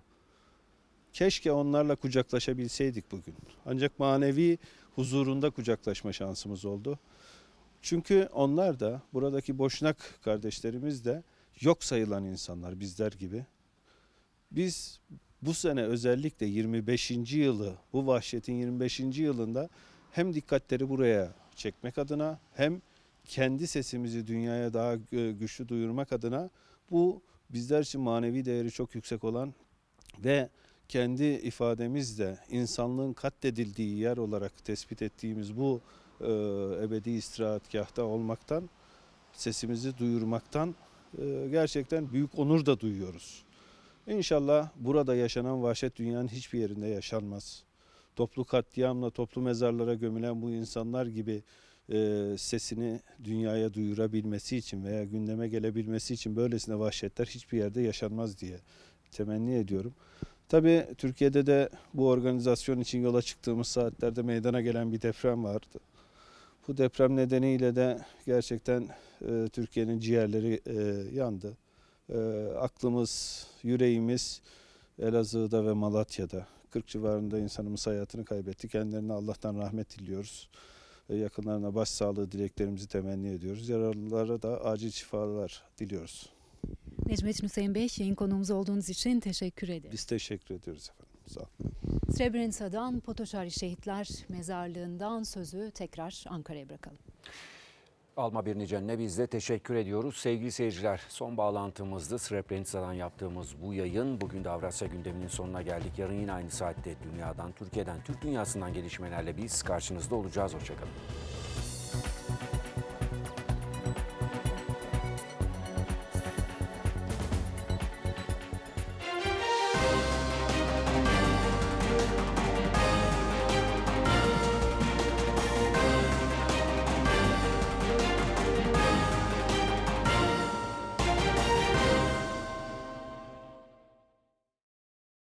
Keşke onlarla kucaklaşabilseydik bugün. Ancak manevi huzurunda kucaklaşma şansımız oldu. Çünkü onlar da, buradaki Boşnak kardeşlerimiz de yok sayılan insanlar bizler gibi. Biz bu sene özellikle yirmi beşinci yılı, bu vahşetin yirmi beşinci yılında hem dikkatleri buraya çekmek adına hem kendi sesimizi dünyaya daha güçlü duyurmak adına bu bizler için manevi değeri çok yüksek olan ve kendi ifademizle insanlığın katledildiği yer olarak tespit ettiğimiz bu e, ebedi istirahatgahta olmaktan, sesimizi duyurmaktan e, gerçekten büyük onur da duyuyoruz. İnşallah burada yaşanan vahşet dünyanın hiçbir yerinde yaşanmaz. Toplu katliamla toplu mezarlara gömülen bu insanlar gibi e, sesini dünyaya duyurabilmesi için veya gündeme gelebilmesi için böylesine vahşetler hiçbir yerde yaşanmaz diye temenni ediyorum. Tabii Türkiye'de de bu organizasyon için yola çıktığımız saatlerde meydana gelen bir deprem vardı. Bu deprem nedeniyle de gerçekten e, Türkiye'nin ciğerleri e, yandı. E, aklımız, yüreğimiz Elazığ'da ve Malatya'da. kırk civarında insanımız hayatını kaybetti. Kendilerine Allah'tan rahmet diliyoruz. E, yakınlarına başsağlığı dileklerimizi temenni ediyoruz. Yaralılara da acil şifalar diliyoruz. Necmettin Hüseyin Bey, yayın konuğumuz olduğunuz için teşekkür ederiz. Biz teşekkür ediyoruz efendim. Sağ olun. Srebrenica'dan Potoçari Şehitler Mezarlığı'ndan sözü tekrar Ankara'ya bırakalım. Alma Birnicen'le biz de teşekkür ediyoruz. Sevgili seyirciler, son bağlantımızdı. Srebrenica'dan yaptığımız bu yayın. Bugün de Avrasya gündeminin sonuna geldik. Yarın yine aynı saatte dünyadan, Türkiye'den, Türk dünyasından gelişmelerle biz karşınızda olacağız. Hoşçakalın.